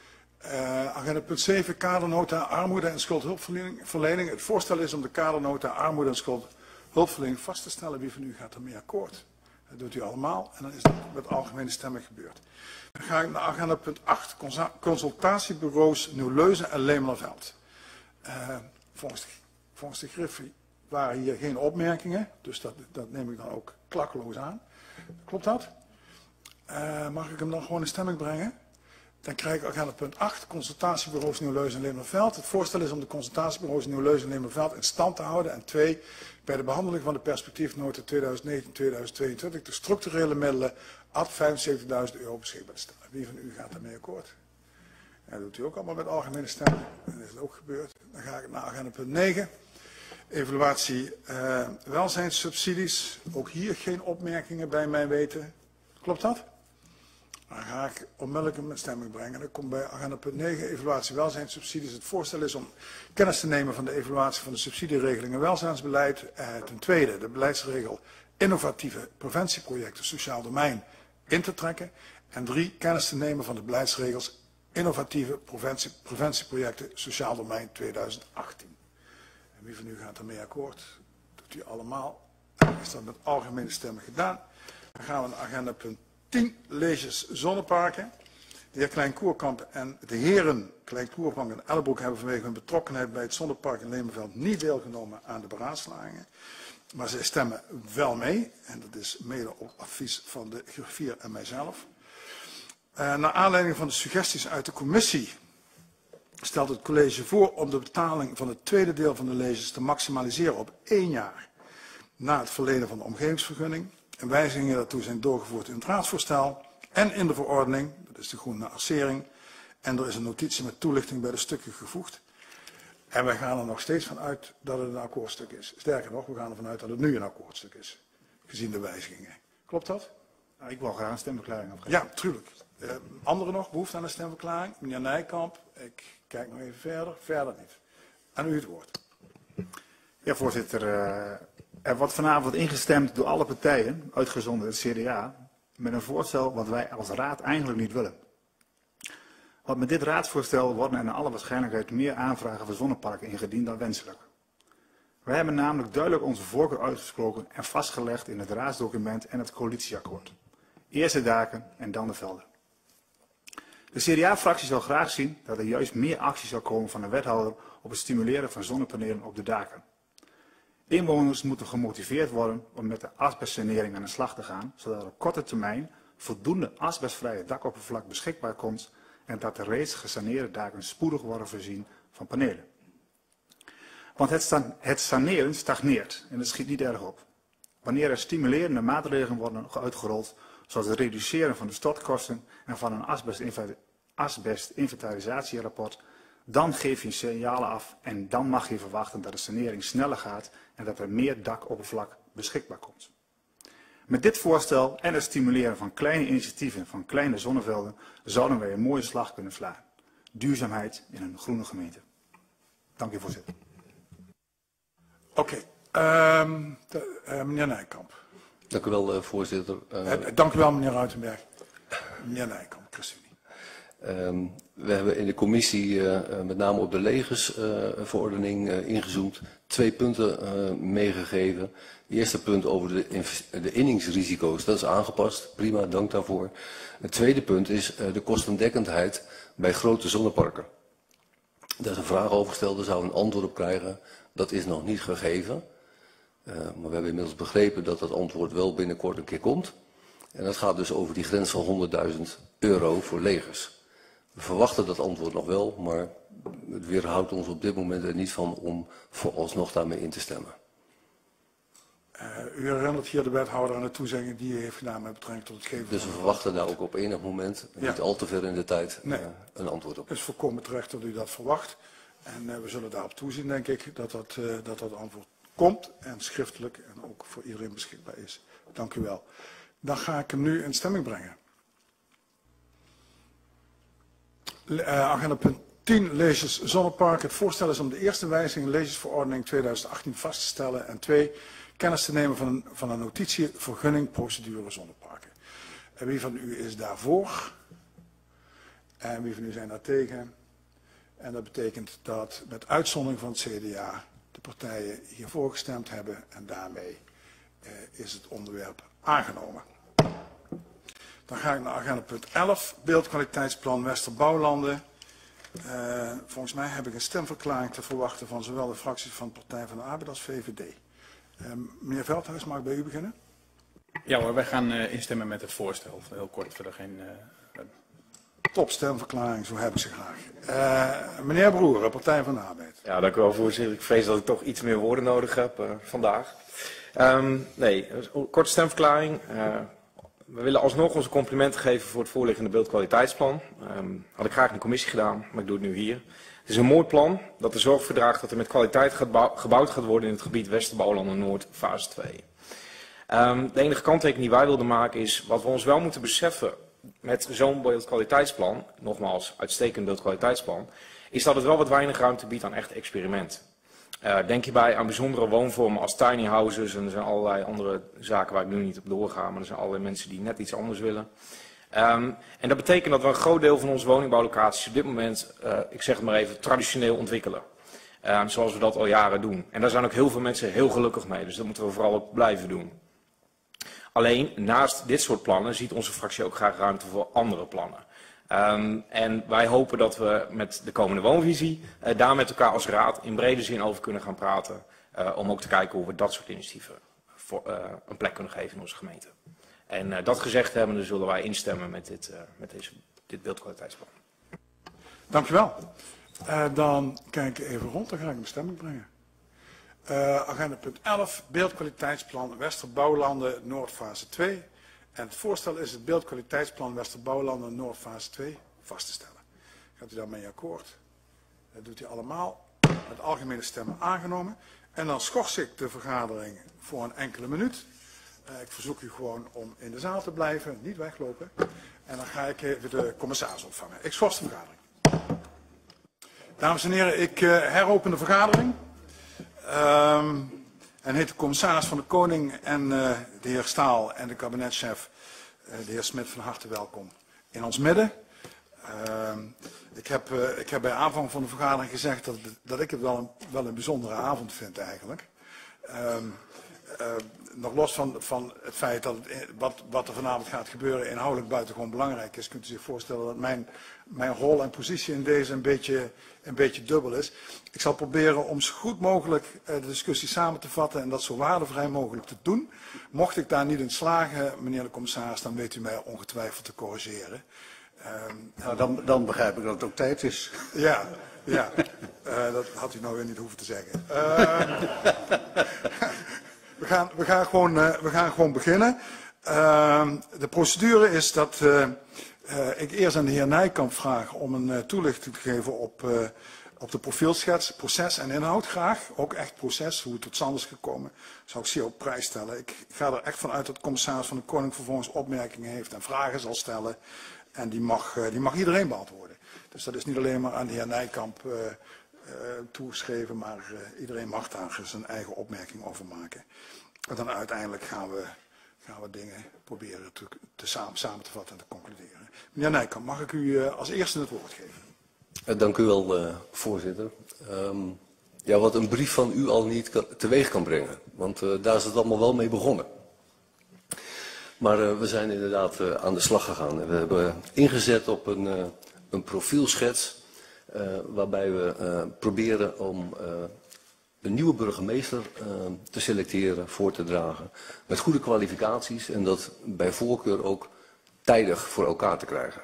Uh, agenda punt zeven, kadernota armoede en schuldhulpverlening. Het voorstel is om de kadernota armoede en schuldhulpverlening vast te stellen. Wie van u gaat ermee akkoord? Dat doet u allemaal en dan is dat met algemene stemmen gebeurd. Dan ga ik naar agenda punt acht, consultatiebureaus Nieuw-Leuzen en Lemelerveld. Uh, volgens, de, volgens de Griffie waren hier geen opmerkingen, dus dat, dat neem ik dan ook klakkeloos aan. Klopt dat? Uh, mag ik hem dan gewoon in stemming brengen? Dan krijg ik agenda punt acht, consultatiebureaus Nieuw-Leuzen en Lemelerveld. Het voorstel is om de consultatiebureaus Nieuw-Leuzen en Lemelerveld in stand te houden. En twee, bij de behandeling van de perspectiefnota tweeduizend negentien tot tweeduizend tweeëntwintig de structurele middelen ad vijfenzeventigduizend euro beschikbaar te stellen. Wie van u gaat daarmee akkoord? Ja, dat doet u ook allemaal met algemene stemmen. Dat is ook gebeurd. Dan ga ik naar agenda punt negen. Evaluatie uh, welzijnssubsidies. Ook hier geen opmerkingen bij mijn weten. Klopt dat? Dan ga ik onmiddellijk een stemming brengen. Dan komt bij agenda punt negen, evaluatie welzijnssubsidies. Het voorstel is om kennis te nemen van de evaluatie van de subsidieregeling en welzijnsbeleid. Eh, ten tweede, de beleidsregel innovatieve preventieprojecten sociaal domein in te trekken. En drie, kennis te nemen van de beleidsregels innovatieve preventie, preventieprojecten sociaal domein tweeduizend achttien. En wie van u gaat ermee akkoord? Doet u allemaal. Is dat met algemene stemmen gedaan. Dan gaan we naar agenda punt tien, leges zonneparken. De heer Klein-Koerkamp en de heren Klein-Koerkamp en Ellebroek hebben vanwege hun betrokkenheid bij het zonnepark in Lemerveld niet deelgenomen aan de beraadslagingen. Maar zij stemmen wel mee. En dat is mede op advies van de griffier en mijzelf. Uh, naar aanleiding van de suggesties uit de commissie stelt het college voor om de betaling van het tweede deel van de leges te maximaliseren op één jaar na het verlenen van de omgevingsvergunning. En wijzigingen daartoe zijn doorgevoerd in het raadsvoorstel en in de verordening, dat is de groene arcering. En er is een notitie met toelichting bij de stukken gevoegd. En wij gaan er nog steeds van uit dat het een akkoordstuk is. Sterker nog, we gaan ervan uit dat het nu een akkoordstuk is, gezien de wijzigingen. Klopt dat? Nou, ik wil graag een stemverklaring afgeven. Ja, tuurlijk. Uh, anderen nog, behoefte aan een stemverklaring? Meneer Nijkamp, ik kijk nog even verder. Verder niet. Aan u het woord. Ja, voorzitter. Uh, er wordt vanavond ingestemd door alle partijen, uitgezonderd het C D A, met een voorstel wat wij als raad eigenlijk niet willen. Want met dit raadsvoorstel worden er naar alle waarschijnlijkheid meer aanvragen voor zonneparken ingediend dan wenselijk. Wij hebben namelijk duidelijk onze voorkeur uitgesproken en vastgelegd in het raadsdocument en het coalitieakkoord. Eerst de daken en dan de velden. De C D A-fractie zal graag zien dat er juist meer actie zal komen van de wethouder op het stimuleren van zonnepanelen op de daken. Inwoners moeten gemotiveerd worden om met de asbestsanering aan de slag te gaan, zodat er op korte termijn voldoende asbestvrije dakoppervlak beschikbaar komt en dat de reeds gesaneerde daken spoedig worden voorzien van panelen. Want het, het saneren stagneert en het schiet niet erg op. Wanneer er stimulerende maatregelen worden uitgerold, zoals het reduceren van de stortkosten en van een asbestinventarisatierapport, dan geef je signalen af en dan mag je verwachten dat de sanering sneller gaat en dat er meer dakoppervlak beschikbaar komt. Met dit voorstel en het stimuleren van kleine initiatieven van kleine zonnevelden zouden wij een mooie slag kunnen slaan. Duurzaamheid in een groene gemeente. Dank u, voorzitter. Oké, okay, um, uh, meneer Nijkamp. Dank u wel, uh, voorzitter. Uh, uh, dank u wel, meneer Ruitenberg. Meneer Nijkamp, ChristenUnie. Um, we hebben in de commissie uh, met name op de legersverordening uh, uh, ingezoomd. Twee punten uh, meegegeven. Het eerste punt over de, de inningsrisico's, dat is aangepast. Prima, dank daarvoor. Het tweede punt is uh, de kostendekkendheid bij grote zonneparken. Daar is een vraag over gesteld, daar zou een antwoord op krijgen. Dat is nog niet gegeven. Uh, maar we hebben inmiddels begrepen dat dat antwoord wel binnenkort een keer komt. En dat gaat dus over die grens van honderdduizend euro voor legers. We verwachten dat antwoord nog wel, maar het weerhoudt ons op dit moment er niet van om vooralsnog daarmee in te stemmen. Uh, u herinnert hier de wethouder aan de toezegging die u heeft gedaan met betrekking tot het geven Dus we van verwachten daar ook op enig moment, ja. niet al te ver in de tijd, nee. uh, een antwoord op. Het is volkomen terecht dat u dat verwacht. En uh, we zullen daarop toezien, denk ik, dat dat, uh, dat dat antwoord komt en schriftelijk en ook voor iedereen beschikbaar is. Dank u wel. Dan ga ik hem nu in stemming brengen. Uh, agenda punt tien, leges zonnepark. Het voorstel is om de eerste wijziging legesverordening tweeduizend achttien vast te stellen en twee, kennis te nemen van een, van een notitie vergunning procedure zonneparken. En wie van u is daarvoor? En wie van u zijn daar tegen? En dat betekent dat met uitzondering van het C D A de partijen hiervoor gestemd hebben en daarmee uh, is het onderwerp aangenomen. Dan ga ik naar agenda punt elf, beeldkwaliteitsplan Westerbouwlanden. Uh, volgens mij heb ik een stemverklaring te verwachten van zowel de fracties van de Partij van de Arbeid als V V D. Uh, meneer Veldhuis, mag ik bij u beginnen? Ja hoor, wij gaan uh, instemmen met het voorstel. Heel kort, verder geen... Uh, Top, stemverklaring, zo heb ik ze graag. Uh, meneer Broer, Partij van de Arbeid. Ja, dank u wel, voorzitter. Ik vrees dat ik toch iets meer woorden nodig heb uh, vandaag. Um, nee, korte stemverklaring. Uh, we willen alsnog onze complimenten geven voor het voorliggende beeldkwaliteitsplan. Um, had ik graag in de commissie gedaan, maar ik doe het nu hier. Het is een mooi plan dat de zorg verdraagt dat er met kwaliteit gaat gebouwd gaat worden in het gebied Westerbouwlanden Noord, fase twee. Um, de enige kanttekening die wij wilden maken is, wat we ons wel moeten beseffen met zo'n beeldkwaliteitsplan, nogmaals uitstekend beeldkwaliteitsplan, is dat het wel wat weinig ruimte biedt aan echt experiment. Uh, denk hierbij aan bijzondere woonvormen als tiny houses en er zijn allerlei andere zaken waar ik nu niet op doorga, maar er zijn allerlei mensen die net iets anders willen. Um, en dat betekent dat we een groot deel van onze woningbouwlocaties op dit moment, uh, ik zeg het maar even, traditioneel ontwikkelen. Um, zoals we dat al jaren doen. En daar zijn ook heel veel mensen heel gelukkig mee, dus dat moeten we vooral ook blijven doen. Alleen, naast dit soort plannen ziet onze fractie ook graag ruimte voor andere plannen. Um, en wij hopen dat we met de komende woonvisie uh, daar met elkaar als raad in brede zin over kunnen gaan praten. Uh, om ook te kijken hoe we dat soort initiatieven voor, uh, een plek kunnen geven in onze gemeente. En uh, dat gezegd hebbende zullen wij instemmen met dit, uh, met deze, dit beeldkwaliteitsplan. Dank u wel. Uh, dan kijk ik even rond, dan ga ik een stemming brengen. Uh, agenda punt elf, beeldkwaliteitsplan Westerbouwlanden Noordfase twee. En het voorstel is het beeldkwaliteitsplan Westerbouwlanden Noordfase twee vast te stellen. Gaat u daarmee akkoord? Dat doet u allemaal. Met algemene stemmen aangenomen. En dan schors ik de vergadering voor een enkele minuut. Uh, ik verzoek u gewoon om in de zaal te blijven, niet weglopen. En dan ga ik even de commissaris ontvangen. Ik schors de vergadering. Dames en heren, ik uh, heropen de vergadering. Um, en heet de commissaris van de Koning en uh, de heer Staal en de kabinetchef, uh, de heer Smit, van harte welkom in ons midden. Uh, ik, heb, uh, ik heb bij aanvang van de vergadering gezegd dat, dat ik het wel een, wel een bijzondere avond vind eigenlijk. Uh, uh, nog los van, van het feit dat het, wat, wat er vanavond gaat gebeuren inhoudelijk buitengewoon belangrijk is, kunt u zich voorstellen dat mijn, mijn rol en positie in deze een beetje, een beetje dubbel is. Ik zal proberen om zo goed mogelijk uh, de discussie samen te vatten en dat zo waardevrij mogelijk te doen. Mocht ik daar niet in slagen, meneer de commissaris, dan weet u mij ongetwijfeld te corrigeren. Um, nou, dan, dan begrijp ik dat het ook tijd is. Ja, ja. Uh, dat had u nou weer niet hoeven te zeggen. Uh, we, gaan, we, gaan gewoon, uh, we gaan gewoon beginnen. Uh, de procedure is dat uh, uh, ik eerst aan de heer Nijkamp vraag om een uh, toelichting te geven op, uh, op de profielschets, proces en inhoud graag. Ook echt proces, hoe het tot stand is gekomen, zou ik zeer op prijs stellen. Ik ga er echt vanuit dat de commissaris van de Koning vervolgens opmerkingen heeft en vragen zal stellen. En die mag, die mag iedereen beantwoorden. Dus dat is niet alleen maar aan de heer Nijkamp uh, uh, toegeschreven, maar uh, iedereen mag daar zijn eigen opmerking over maken. En dan uiteindelijk gaan we, gaan we dingen proberen te, te samen, samen te vatten en te concluderen. Meneer Nijkamp, mag ik u uh, als eerste het woord geven? Uh, dank u wel, uh, voorzitter. Um, ja, wat een brief van u al niet kan, teweeg kan brengen. Want uh, daar is het allemaal wel mee begonnen. Maar uh, we zijn inderdaad uh, aan de slag gegaan. En we hebben ingezet op een, uh, een profielschets uh, waarbij we uh, proberen om uh, een nieuwe burgemeester uh, te selecteren, voor te dragen. Met goede kwalificaties en dat bij voorkeur ook tijdig voor elkaar te krijgen.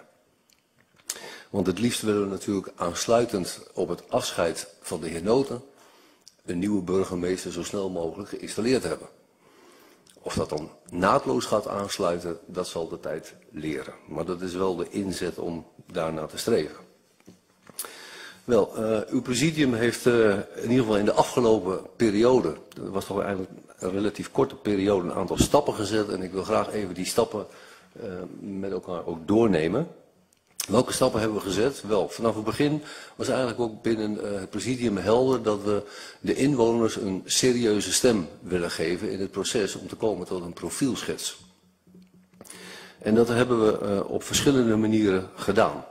Want het liefst willen we natuurlijk aansluitend op het afscheid van de heer Noten een nieuwe burgemeester zo snel mogelijk geïnstalleerd hebben. Of dat dan naadloos gaat aansluiten, dat zal de tijd leren. Maar dat is wel de inzet om daarna te streven. Wel, uh, uw presidium heeft uh, in ieder geval in de afgelopen periode, dat was toch eigenlijk een relatief korte periode, een aantal stappen gezet. En ik wil graag even die stappen uh, met elkaar ook doornemen. Welke stappen hebben we gezet? Wel, vanaf het begin was eigenlijk ook binnen uh, het presidium helder dat we de inwoners een serieuze stem willen geven in het proces om te komen tot een profielschets. En dat hebben we uh, op verschillende manieren gedaan.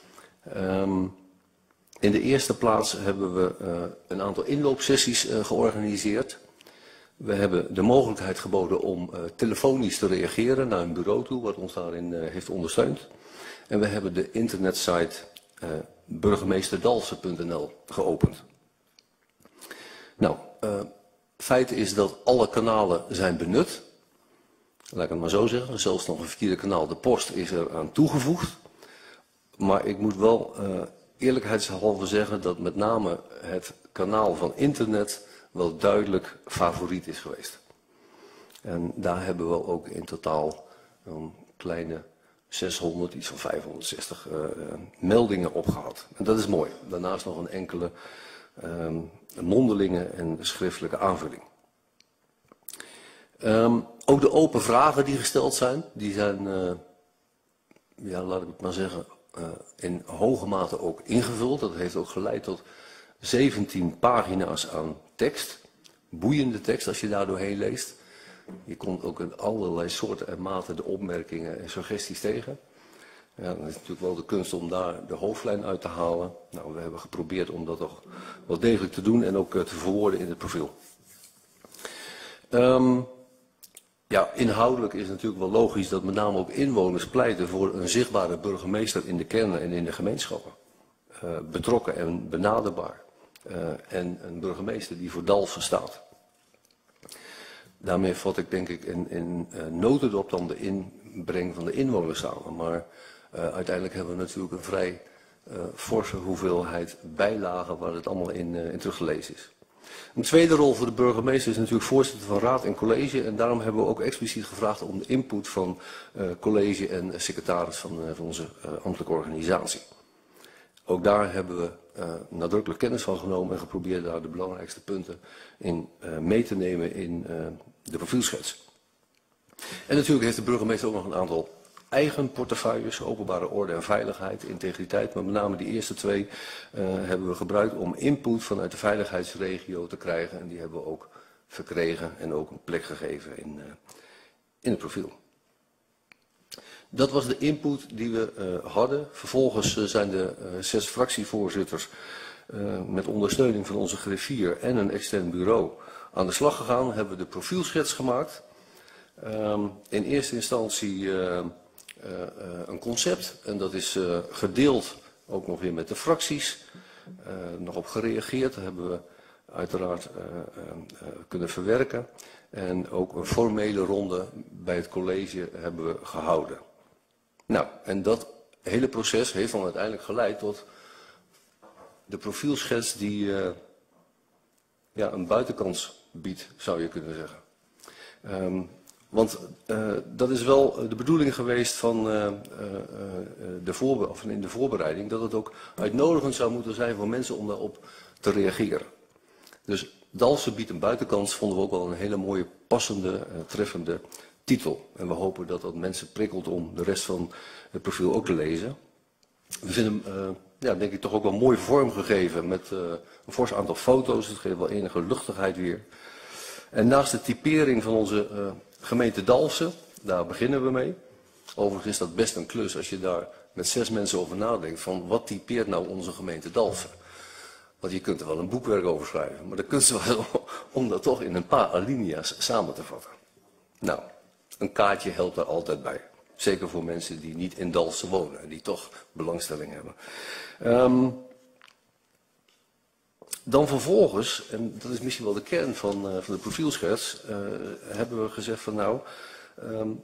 Um, in de eerste plaats hebben we uh, een aantal inloopsessies uh, georganiseerd. We hebben de mogelijkheid geboden om uh, telefonisch te reageren naar een bureau toe, wat ons daarin uh, heeft ondersteund. En we hebben de internetsite uh, burgemeesterdalsen punt n l geopend. Nou, uh, feit is dat alle kanalen zijn benut. Laat ik het maar zo zeggen. Zelfs nog een vierde kanaal, de post, is er aan toegevoegd. Maar ik moet wel uh, eerlijkheidshalve zeggen dat met name het kanaal van internet wel duidelijk favoriet is geweest. En daar hebben we ook in totaal een kleine zeshonderd, iets van vijfhonderdzestig uh, meldingen opgehad. En dat is mooi. Daarnaast nog een enkele um, mondelinge en schriftelijke aanvulling. Um, ook de open vragen die gesteld zijn, die zijn, uh, ja, laat ik het maar zeggen, uh, in hoge mate ook ingevuld. Dat heeft ook geleid tot zeventien pagina's aan tekst. Boeiende tekst als je daar doorheen leest. Je komt ook in allerlei soorten en maten de opmerkingen en suggesties tegen. Ja, dan is natuurlijk wel de kunst om daar de hoofdlijn uit te halen. Nou, we hebben geprobeerd om dat toch wel degelijk te doen en ook uh, te verwoorden in het profiel. Um, ja, inhoudelijk is het natuurlijk wel logisch dat met name ook inwoners pleiten voor een zichtbare burgemeester in de kernen en in de gemeenschappen. Uh, betrokken en benaderbaar. Uh, en een burgemeester die voor Dalfsen staat. Daarmee vat ik denk ik in, in uh, notendop dan de inbreng van de inwoners samen. Maar uh, uiteindelijk hebben we natuurlijk een vrij uh, forse hoeveelheid bijlagen waar het allemaal in, uh, in teruggelezen is. Een tweede rol voor de burgemeester is natuurlijk voorzitter van raad en college. En daarom hebben we ook expliciet gevraagd om de input van uh, college en secretaris van, uh, van onze uh, ambtelijke organisatie. Ook daar hebben we uh, nadrukkelijk kennis van genomen en geprobeerd daar de belangrijkste punten in uh, mee te nemen in uh, de profielschets. En natuurlijk heeft de burgemeester ook nog een aantal eigen portefeuilles, openbare orde en veiligheid, integriteit. Maar met name die eerste twee uh, hebben we gebruikt om input vanuit de veiligheidsregio te krijgen. En die hebben we ook verkregen en ook een plek gegeven in, uh, in het profiel. Dat was de input die we uh, hadden. Vervolgens uh, zijn de uh, zes fractievoorzitters uh, met ondersteuning van onze griffier en een extern bureau aan de slag gegaan. Hebben we de profielschets gemaakt. Um, in eerste instantie uh, uh, uh, een concept en dat is uh, gedeeld ook nog weer met de fracties. Uh, nog op gereageerd, dat hebben we uiteraard uh, uh, kunnen verwerken. En ook een formele ronde bij het college hebben we gehouden. Nou, en dat hele proces heeft dan uiteindelijk geleid tot de profielschets die uh, ja, een buitenkans biedt, zou je kunnen zeggen. Um, want uh, dat is wel de bedoeling geweest van uh, uh, de voorbe- of in de voorbereiding, dat het ook uitnodigend zou moeten zijn voor mensen om daarop te reageren. Dus Dalfsen biedt een buitenkans, vonden we ook wel een hele mooie, passende, uh, treffende titel. En we hopen dat dat mensen prikkelt om de rest van het profiel ook te lezen. We vinden hem, uh, ja, denk ik, toch ook wel mooi vormgegeven met uh, een fors aantal foto's. Het geeft wel enige luchtigheid weer. En naast de typering van onze uh, gemeente Dalfsen, daar beginnen we mee. Overigens is dat best een klus als je daar met zes mensen over nadenkt van wat typeert nou onze gemeente Dalfsen. Want je kunt er wel een boekwerk over schrijven, maar dat kunt ze wel om dat toch in een paar alinea's samen te vatten. Nou, een kaartje helpt daar altijd bij. Zeker voor mensen die niet in Dalfsen wonen en die toch belangstelling hebben. Um, dan vervolgens, en dat is misschien wel de kern van, uh, van de profielschets, uh, hebben we gezegd van nou, um,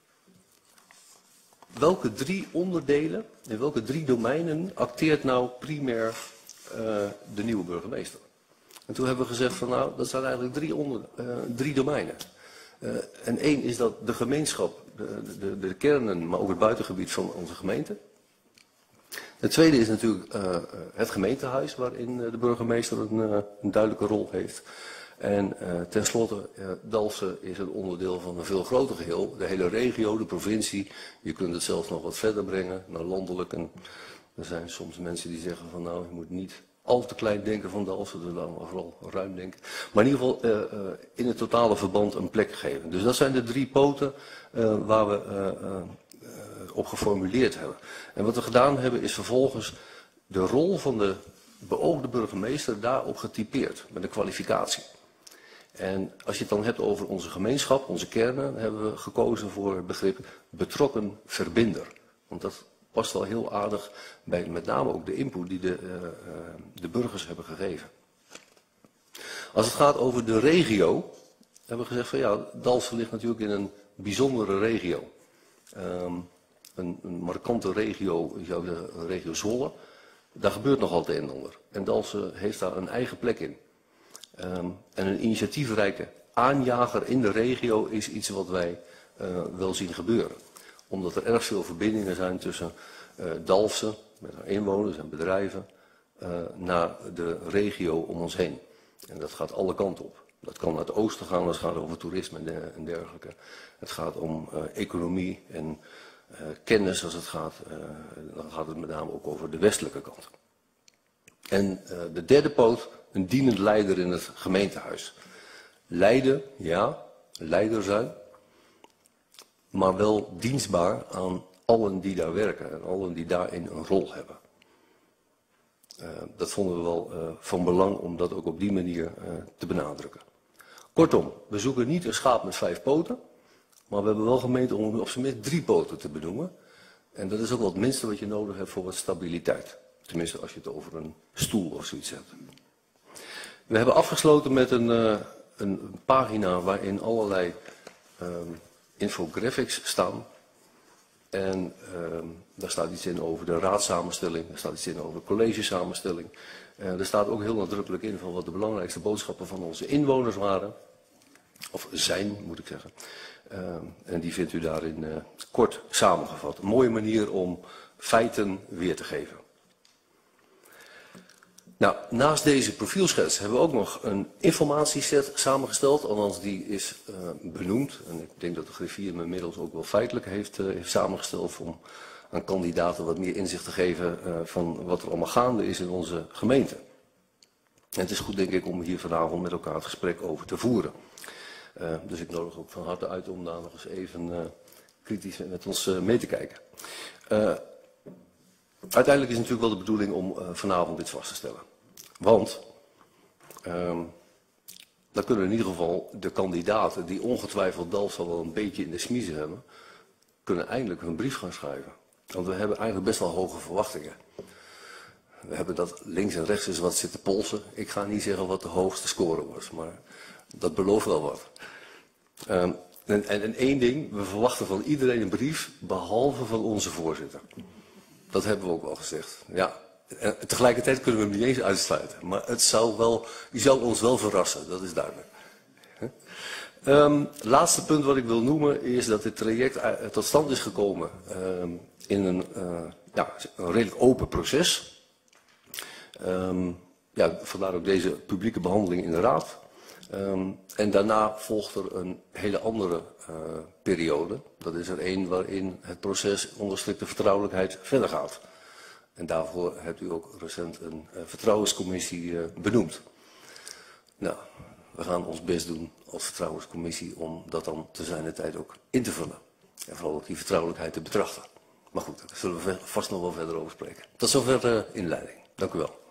welke drie onderdelen, in welke drie domeinen acteert nou primair uh, de nieuwe burgemeester? En toen hebben we gezegd van nou, dat zijn eigenlijk drie, onder, uh, drie domeinen. Uh, en één is dat de gemeenschap, de, de, de kernen, maar ook het buitengebied van onze gemeente. Het tweede is natuurlijk uh, het gemeentehuis, waarin uh, de burgemeester een, uh, een duidelijke rol heeft. En uh, tenslotte, uh, Dalfsen is een onderdeel van een veel groter geheel. De hele regio, de provincie. Je kunt het zelfs nog wat verder brengen, naar landelijk. En er zijn soms mensen die zeggen van nou, je moet niet al te klein denken van Dalfsen, dus laten we vooral ruim denken. Maar in ieder geval uh, uh, in het totale verband een plek geven. Dus dat zijn de drie poten uh, waar we uh, uh, op geformuleerd hebben. En wat we gedaan hebben is vervolgens de rol van de beoogde burgemeester daarop getypeerd, met een kwalificatie. En als je het dan hebt over onze gemeenschap, onze kernen, hebben we gekozen voor het begrip betrokken verbinder. Want dat past wel heel aardig bij met name ook de input die de, uh, uh, de burgers hebben gegeven. Als het gaat over de regio, hebben we gezegd van ja, Dalfsen ligt natuurlijk in een bijzondere regio. Um, een, een markante regio, ik zou zeggen, regio Zwolle. Daar gebeurt nog altijd een en ander. En Dalfsen heeft daar een eigen plek in. Um, en een initiatiefrijke aanjager in de regio is iets wat wij uh, wel zien gebeuren. Omdat er erg veel verbindingen zijn tussen uh, Dalfsen, met haar inwoners en bedrijven, uh, naar de regio om ons heen. En dat gaat alle kanten op. Dat kan naar het oosten gaan, dat gaat over toerisme en dergelijke. Het gaat om uh, economie en uh, kennis als het gaat. Uh, dan gaat het met name ook over de westelijke kant. En uh, de derde poot, een dienend leider in het gemeentehuis. Leiden, ja, leider zijn. Maar wel dienstbaar aan allen die daar werken en allen die daarin een rol hebben. Uh, dat vonden we wel uh, van belang om dat ook op die manier uh, te benadrukken. Kortom, we zoeken niet een schaap met vijf poten, maar we hebben wel gemeend om op zijn minst drie poten te benoemen. En dat is ook wel het minste wat je nodig hebt voor wat stabiliteit. Tenminste als je het over een stoel of zoiets hebt. We hebben afgesloten met een, uh, een pagina waarin allerlei uh, infographics staan. En uh, daar staat iets in over de raadssamenstelling, daar staat iets in over de collegesamenstelling. Uh, er staat ook heel nadrukkelijk in van wat de belangrijkste boodschappen van onze inwoners waren. Of zijn, moet ik zeggen. Uh, en die vindt u daarin uh, kort samengevat. Een mooie manier om feiten weer te geven. Nou, naast deze profielschets hebben we ook nog een informatieset samengesteld. Althans, die is uh, benoemd. En ik denk dat de griffier hem inmiddels ook wel feitelijk heeft, uh, heeft samengesteld om aan kandidaten wat meer inzicht te geven uh, van wat er allemaal gaande is in onze gemeente. En het is goed, denk ik, om hier vanavond met elkaar het gesprek over te voeren. Uh, dus ik nodig ook van harte uit om daar nog eens even uh, kritisch met ons uh, mee te kijken. Uh, uiteindelijk is het natuurlijk wel de bedoeling om uh, vanavond dit vast te stellen. Want uh, dan kunnen in ieder geval de kandidaten die ongetwijfeld Dalfsen wel een beetje in de smiezen hebben, kunnen eindelijk hun brief gaan schrijven. Want we hebben eigenlijk best wel hoge verwachtingen. We hebben dat links en rechts is wat zitten polsen. Ik ga niet zeggen wat de hoogste score wordt, maar dat belooft wel wat. Um, en, en, en één ding, we verwachten van iedereen een brief, behalve van onze voorzitter. Dat hebben we ook al gezegd. Ja, en tegelijkertijd kunnen we hem niet eens uitsluiten. Maar het zou wel, die zou ons wel verrassen, dat is duidelijk. Um, laatste punt wat ik wil noemen is dat dit traject uh, tot stand is gekomen um, in een, uh, ja, een redelijk open proces. Um, ja, vandaar ook deze publieke behandeling in de raad. Um, en daarna volgt er een hele andere uh, periode. Dat is er één waarin het proces onder strikte vertrouwelijkheid verder gaat. En daarvoor hebt u ook recent een uh, vertrouwenscommissie uh, benoemd. Nou, we gaan ons best doen als vertrouwenscommissie om dat dan te zijner tijd ook in te vullen. En vooral ook die vertrouwelijkheid te betrachten. Maar goed, daar zullen we vast nog wel verder over spreken. Tot zover de inleiding. Dank u wel.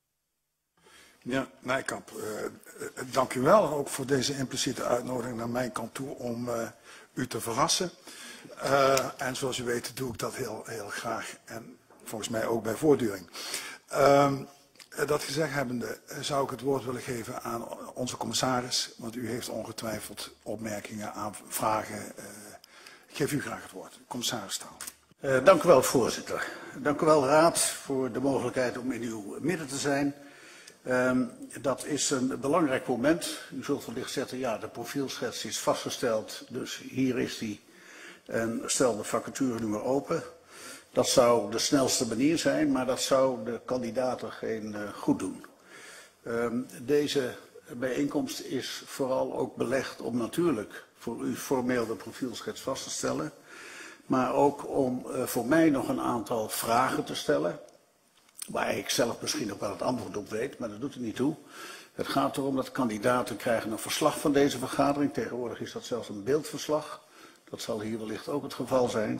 Ja, Nijkamp, uh, dank u wel ook voor deze impliciete uitnodiging naar mijn kant toe om uh, u te verrassen. Uh, en zoals u weet doe ik dat heel, heel graag en volgens mij ook bij voortduring. Uh, dat gezegd hebbende zou ik het woord willen geven aan onze commissaris, want u heeft ongetwijfeld opmerkingen aan vragen. Uh, ik geef u graag het woord. Commissaris Staal. Uh, dank u wel, voorzitter. Dank u wel, raad, voor de mogelijkheid om in uw midden te zijn. Um, dat is een belangrijk moment. U zult wellicht zeggen, ja, de profielschets is vastgesteld, dus hier is die. En stel de vacature nu maar open. Dat zou de snelste manier zijn, maar dat zou de kandidaten geen uh, goed doen. Um, deze bijeenkomst is vooral ook belegd om natuurlijk voor u formeel de profielschets vast te stellen. Maar ook om uh, voor mij nog een aantal vragen te stellen. Waar ik zelf misschien ook wel het antwoord op weet, maar dat doet er niet toe. Het gaat erom dat kandidaten krijgen een verslag van deze vergadering. Tegenwoordig is dat zelfs een beeldverslag. Dat zal hier wellicht ook het geval zijn.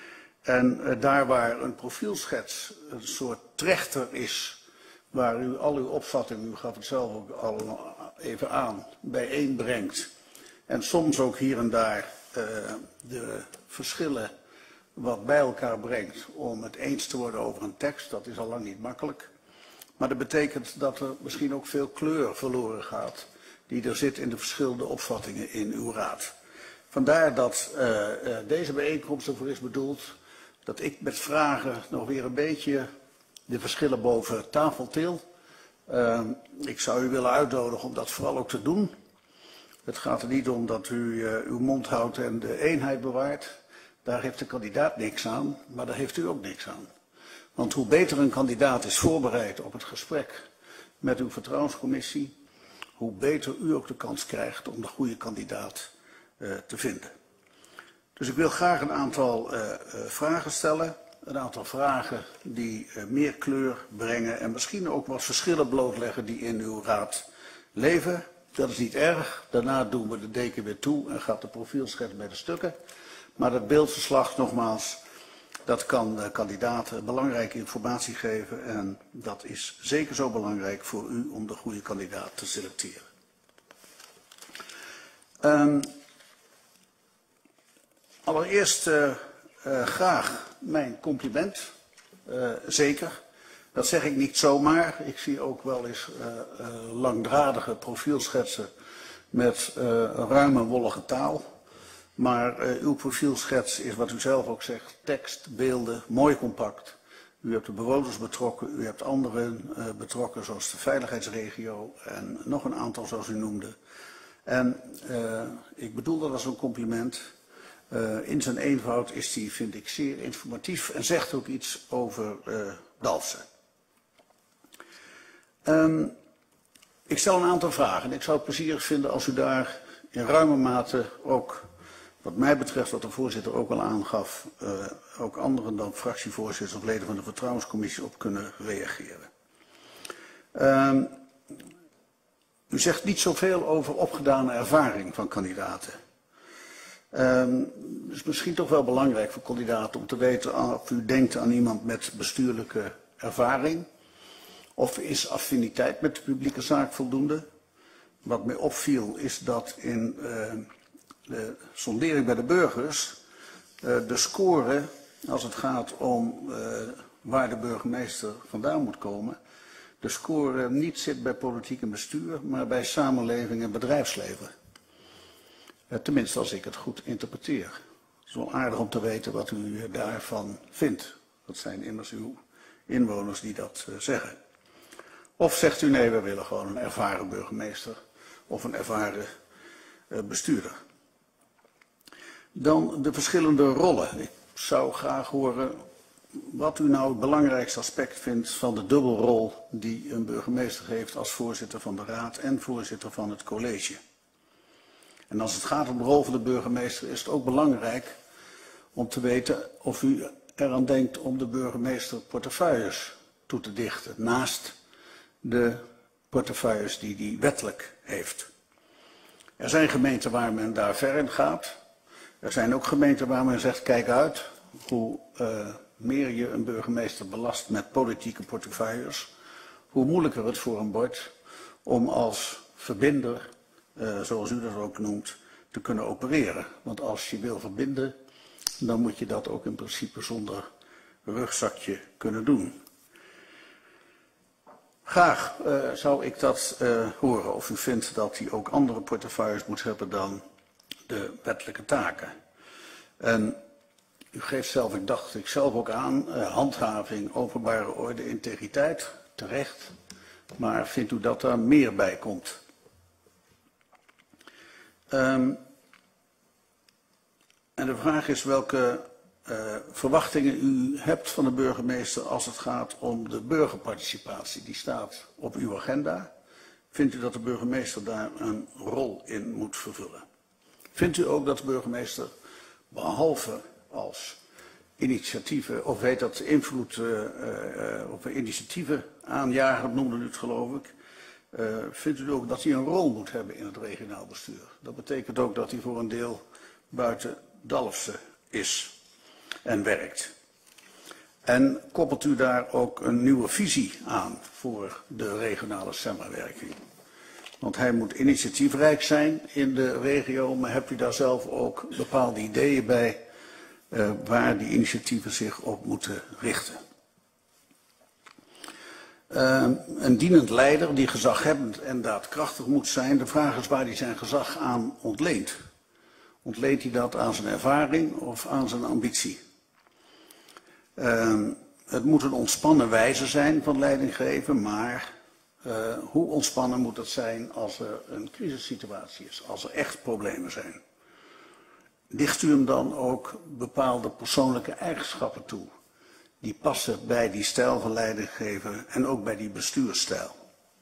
En uh, daar waar een profielschets een soort trechter is, waar u al uw opvattingen, u gaf het zelf ook al even aan, bijeenbrengt. En soms ook hier en daar uh, de verschillen wat bij elkaar brengt om het eens te worden over een tekst, dat is al lang niet makkelijk. Maar dat betekent dat er misschien ook veel kleur verloren gaat, die er zit in de verschillende opvattingen in uw raad. Vandaar dat uh, uh, deze bijeenkomst ervoor is bedoeld, dat ik met vragen nog weer een beetje de verschillen boven tafel til. Uh, ik zou u willen uitnodigen om dat vooral ook te doen. Het gaat er niet om dat u uh, uw mond houdt en de eenheid bewaart. Daar heeft de kandidaat niks aan, maar daar heeft u ook niks aan. Want hoe beter een kandidaat is voorbereid op het gesprek met uw vertrouwenscommissie, hoe beter u ook de kans krijgt om de goede kandidaat uh, te vinden. Dus ik wil graag een aantal uh, uh, vragen stellen. Een aantal vragen die uh, meer kleur brengen en misschien ook wat verschillen blootleggen die in uw raad leven. Dat is niet erg. Daarna doen we de deken weer toe en gaat de profielschets bij de stukken. Maar dat beeldverslag, nogmaals, dat kan de kandidaten belangrijke informatie geven. En dat is zeker zo belangrijk voor u om de goede kandidaat te selecteren. Um, allereerst uh, uh, graag mijn compliment. Uh, zeker. Dat zeg ik niet zomaar. Ik zie ook wel eens uh, uh, langdradige profielschetsen met uh, ruime wollige taal. Maar uh, uw profielschets is wat u zelf ook zegt, tekst, beelden, mooi compact. U hebt de bewoners betrokken, u hebt anderen uh, betrokken zoals de veiligheidsregio en nog een aantal zoals u noemde. En uh, ik bedoel dat als een compliment. Uh, in zijn eenvoud is die, vind ik, zeer informatief en zegt ook iets over uh, Dalfsen. Um, ik stel een aantal vragen. Ik zou het plezierig vinden als u daar in ruime mate ook, wat mij betreft, wat de voorzitter ook al aangaf, uh, ook anderen dan fractievoorzitters of leden van de vertrouwenscommissie op kunnen reageren. Um, u zegt niet zoveel over opgedane ervaring van kandidaten. Um, het is misschien toch wel belangrijk voor kandidaten om te weten of u denkt aan iemand met bestuurlijke ervaring. Of is affiniteit met de publieke zaak voldoende? Wat mij opviel is dat in uh, de sondering bij de burgers uh, de score, als het gaat om uh, waar de burgemeester vandaan moet komen, de score niet zit bij politiek en bestuur, maar bij samenleving en bedrijfsleven. Uh, tenminste, als ik het goed interpreteer. Het is wel aardig om te weten wat u daarvan vindt. Dat zijn immers uw inwoners die dat uh, zeggen. Of zegt u nee, we willen gewoon een ervaren burgemeester of een ervaren uh, bestuurder. Dan de verschillende rollen. Ik zou graag horen wat u nou het belangrijkste aspect vindt van de dubbelrol die een burgemeester heeft als voorzitter van de raad en voorzitter van het college. En als het gaat om de rol van de burgemeester is het ook belangrijk om te weten of u eraan denkt om de burgemeester portefeuilles toe te dichten naast de portefeuilles die hij wettelijk heeft. Er zijn gemeenten waar men daar ver in gaat. Er zijn ook gemeenten waar men zegt, kijk uit, hoe uh, meer je een burgemeester belast met politieke portefeuilles, hoe moeilijker het voor hem wordt om als verbinder, uh, zoals u dat ook noemt, te kunnen opereren. Want als je wil verbinden, dan moet je dat ook in principe zonder rugzakje kunnen doen. Graag uh, zou ik dat uh, horen of u vindt dat hij ook andere portefeuilles moet hebben dan de wettelijke taken. En u geeft zelf, ik dacht ik zelf ook aan, uh, handhaving, openbare orde, integriteit, terecht. Maar vindt u dat daar meer bij komt? Um, en de vraag is welke uh, verwachtingen u hebt van de burgemeester als het gaat om de burgerparticipatie. Die staat op uw agenda. Vindt u dat de burgemeester daar een rol in moet vervullen? Vindt u ook dat de burgemeester, behalve als initiatieven, of weet dat invloed, uh, uh, of initiatieven aanjager, noemde u het geloof ik, uh, vindt u ook dat hij een rol moet hebben in het regionaal bestuur? Dat betekent ook dat hij voor een deel buiten Dalfsen is en werkt. En koppelt u daar ook een nieuwe visie aan voor de regionale samenwerking? Want hij moet initiatiefrijk zijn in de regio, maar hebt u daar zelf ook bepaalde ideeën bij uh, waar die initiatieven zich op moeten richten? Uh, een dienend leider die gezaghebbend en daadkrachtig moet zijn, de vraag is waar hij zijn gezag aan ontleent. Ontleent hij dat aan zijn ervaring of aan zijn ambitie? Uh, het moet een ontspannen wijze zijn van leiding geven, maar uh, hoe ontspannen moet het zijn als er een crisissituatie is, als er echt problemen zijn? Dicht u hem dan ook bepaalde persoonlijke eigenschappen toe, die passen bij die stijl van leiding geven en ook bij die bestuursstijl?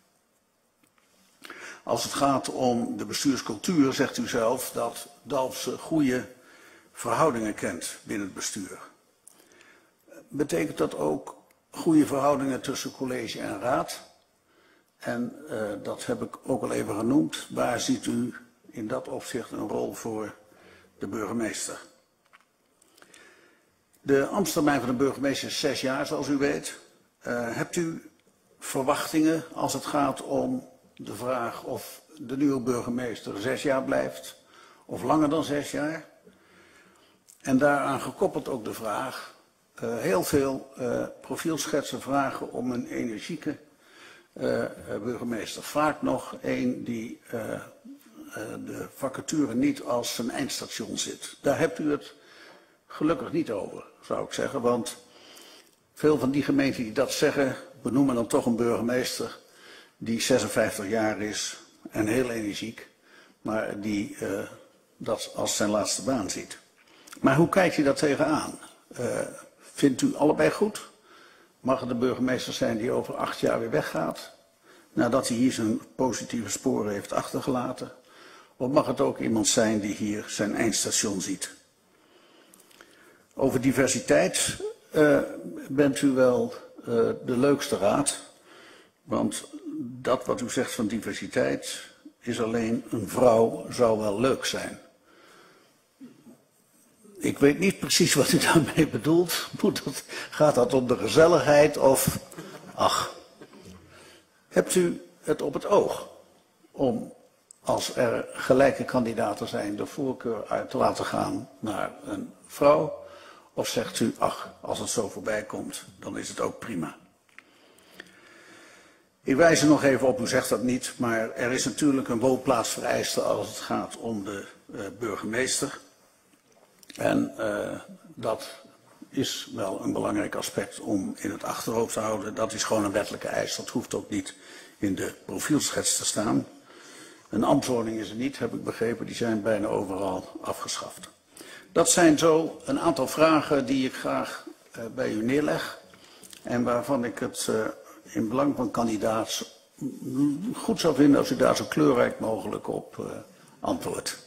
Als het gaat om de bestuurscultuur zegt u zelf dat Dalfsen goede verhoudingen kent binnen het bestuur. Betekent dat ook goede verhoudingen tussen college en raad? En uh, dat heb ik ook al even genoemd. Waar ziet u in dat opzicht een rol voor de burgemeester? De ambtstermijn van de burgemeester is zes jaar, zoals u weet. Uh, hebt u verwachtingen als het gaat om de vraag of de nieuwe burgemeester zes jaar blijft of langer dan zes jaar? En daaraan gekoppeld ook de vraag, uh, heel veel uh, profielschetsen vragen om een energieke uh, burgemeester. Vaak nog een die uh, uh, de vacature niet als een eindstation zit. Daar hebt u het gelukkig niet over, zou ik zeggen. Want veel van die gemeenten die dat zeggen, benoemen dan toch een burgemeester die zesenvijftig jaar is en heel energiek, maar die uh, dat als zijn laatste baan ziet. Maar hoe kijkt u daar tegenaan? Uh, vindt u allebei goed? Mag het de burgemeester zijn die over acht jaar weer weggaat, nadat hij hier zijn positieve sporen heeft achtergelaten? Of mag het ook iemand zijn die hier zijn eindstation ziet? Over diversiteit uh, bent u wel uh, de leukste raad. Want dat wat u zegt van diversiteit is alleen een vrouw zou wel leuk zijn. Ik weet niet precies wat u daarmee bedoelt. Moet dat, gaat dat om de gezelligheid of... Ach, hebt u het op het oog om, als er gelijke kandidaten zijn, de voorkeur uit te laten gaan naar een vrouw? Of zegt u, ach, als het zo voorbij komt, dan is het ook prima? Ik wijs er nog even op, u zegt dat niet, maar er is natuurlijk een woonplaatsvereiste als het gaat om de uh, burgemeester. En uh, dat is wel een belangrijk aspect om in het achterhoofd te houden. Dat is gewoon een wettelijke eis, dat hoeft ook niet in de profielschets te staan. Een ambtswoning is er niet, heb ik begrepen, die zijn bijna overal afgeschaft. Dat zijn zo een aantal vragen die ik graag uh, bij u neerleg en waarvan ik het uh, in belang van kandidaat goed zou vinden als u daar zo kleurrijk mogelijk op uh, antwoordt.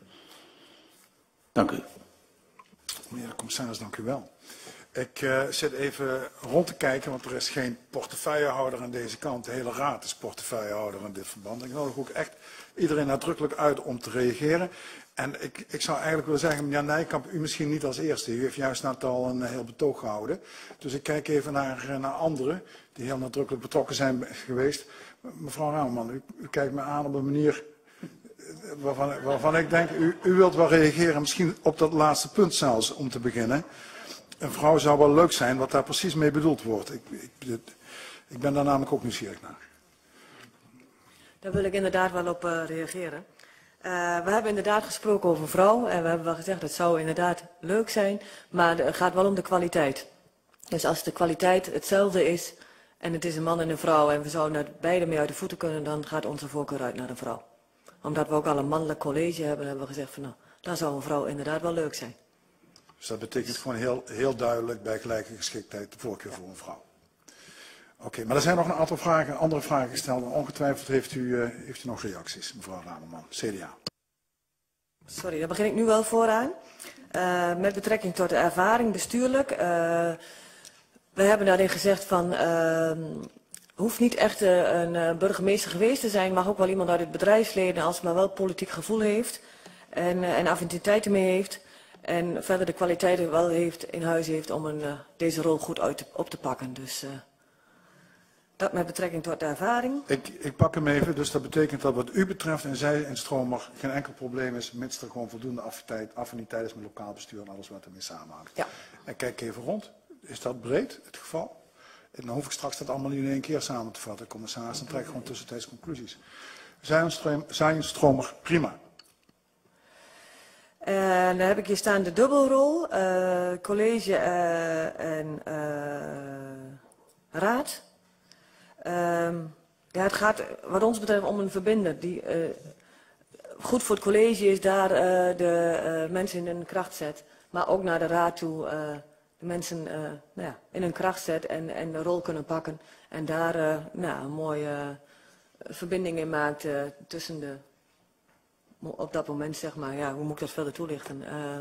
Dank u. Meneer de commissaris, dank u wel. Ik uh, zit even rond te kijken, want er is geen portefeuillehouder aan deze kant. De hele raad is portefeuillehouder in dit verband. Ik nodig ook echt iedereen nadrukkelijk uit om te reageren. En ik, ik zou eigenlijk willen zeggen, meneer Nijkamp, u misschien niet als eerste. U heeft juist net al een heel betoog gehouden. Dus ik kijk even naar, naar anderen die heel nadrukkelijk betrokken zijn geweest. Mevrouw Ramelman, u, u kijkt me aan op een manier waarvan, waarvan ik denk, u, u wilt wel reageren, misschien op dat laatste punt zelfs, om te beginnen. Een vrouw zou wel leuk zijn, wat daar precies mee bedoeld wordt. Ik, ik, ik ben daar namelijk ook nieuwsgierig naar. Daar wil ik inderdaad wel op uh, reageren. Uh, we hebben inderdaad gesproken over vrouw en we hebben wel gezegd dat het zou inderdaad leuk zijn, maar het gaat wel om de kwaliteit. Dus als de kwaliteit hetzelfde is en het is een man en een vrouw en we zouden er beide mee uit de voeten kunnen, dan gaat onze voorkeur uit naar de vrouw. Omdat we ook al een mannelijk college hebben, hebben we gezegd van nou, dan zou een vrouw inderdaad wel leuk zijn. Dus dat betekent gewoon heel, heel duidelijk bij gelijke geschiktheid de voorkeur voor een vrouw. Oké, okay, maar er zijn nog een aantal vragen, andere vragen gesteld. En ongetwijfeld heeft u, uh, heeft u nog reacties, mevrouw Ramelman, C D A. Sorry, daar begin ik nu wel vooraan. Uh, met betrekking tot de ervaring bestuurlijk. Uh, we hebben daarin gezegd van, uh, hoeft niet echt uh, een uh, burgemeester geweest te zijn. Mag ook wel iemand uit het bedrijfsleven, als maar wel politiek gevoel heeft. En, uh, en affiniteiten mee heeft. En verder de kwaliteiten wel heeft, in huis heeft om een, uh, deze rol goed uit te, op te pakken. Dus uh, dat met betrekking tot de ervaring. Ik, ik pak hem even, dus dat betekent dat wat u betreft en zij en Stromer geen enkel probleem is, mits er gewoon voldoende affiniteit, affiniteit is met lokaal bestuur en alles wat ermee samenhangt. Ja. En kijk even rond, is dat breed het geval? En dan hoef ik straks dat allemaal niet in één keer samen te vatten, commissaris, dan trek ik gewoon tussentijds conclusies. Zij en Stromer, prima. En dan heb ik hier staan de dubbelrol, uh, college uh, en uh, raad. Um, ja, het gaat wat ons betreft om een verbinder die uh, goed voor het college is, daar uh, de uh, mensen in hun kracht zet. Maar ook naar de raad toe uh, de mensen uh, nou ja, in hun kracht zet en, en de rol kunnen pakken. En daar uh, nou, een mooie uh, verbinding in maakt uh, tussen de... Op dat moment zeg maar, ja, hoe moet ik dat verder toelichten? Uh...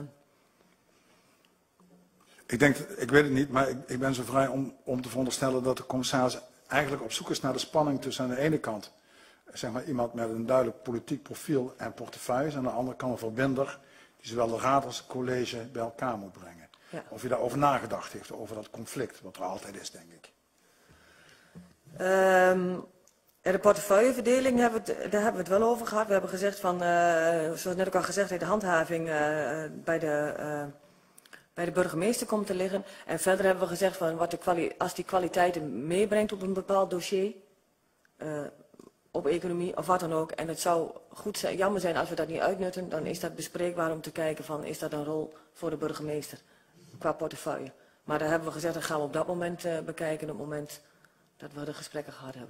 Ik denk, ik weet het niet, maar ik, ik ben zo vrij om, om te veronderstellen dat de commissaris eigenlijk op zoek is naar de spanning tussen aan de ene kant zeg maar, iemand met een duidelijk politiek profiel en portefeuille, en aan de andere kant een verbinder die zowel de raad als het college bij elkaar moet brengen. Ja. Of je daarover nagedacht heeft, over dat conflict, wat er altijd is, denk ik. Um... De portefeuilleverdeling, hebben we het, daar hebben we het wel over gehad. We hebben gezegd van, uh, zoals net ook al gezegd, de handhaving uh, bij, de, uh, bij de burgemeester komt te liggen. En verder hebben we gezegd van, wat de kwali als die kwaliteiten meebrengt op een bepaald dossier, uh, op economie of wat dan ook. En het zou goed zijn, jammer zijn als we dat niet uitnutten. Dan is dat bespreekbaar om te kijken van, is dat een rol voor de burgemeester qua portefeuille. Maar daar hebben we gezegd, dat gaan we op dat moment uh, bekijken, op het moment dat we de gesprekken gehad hebben.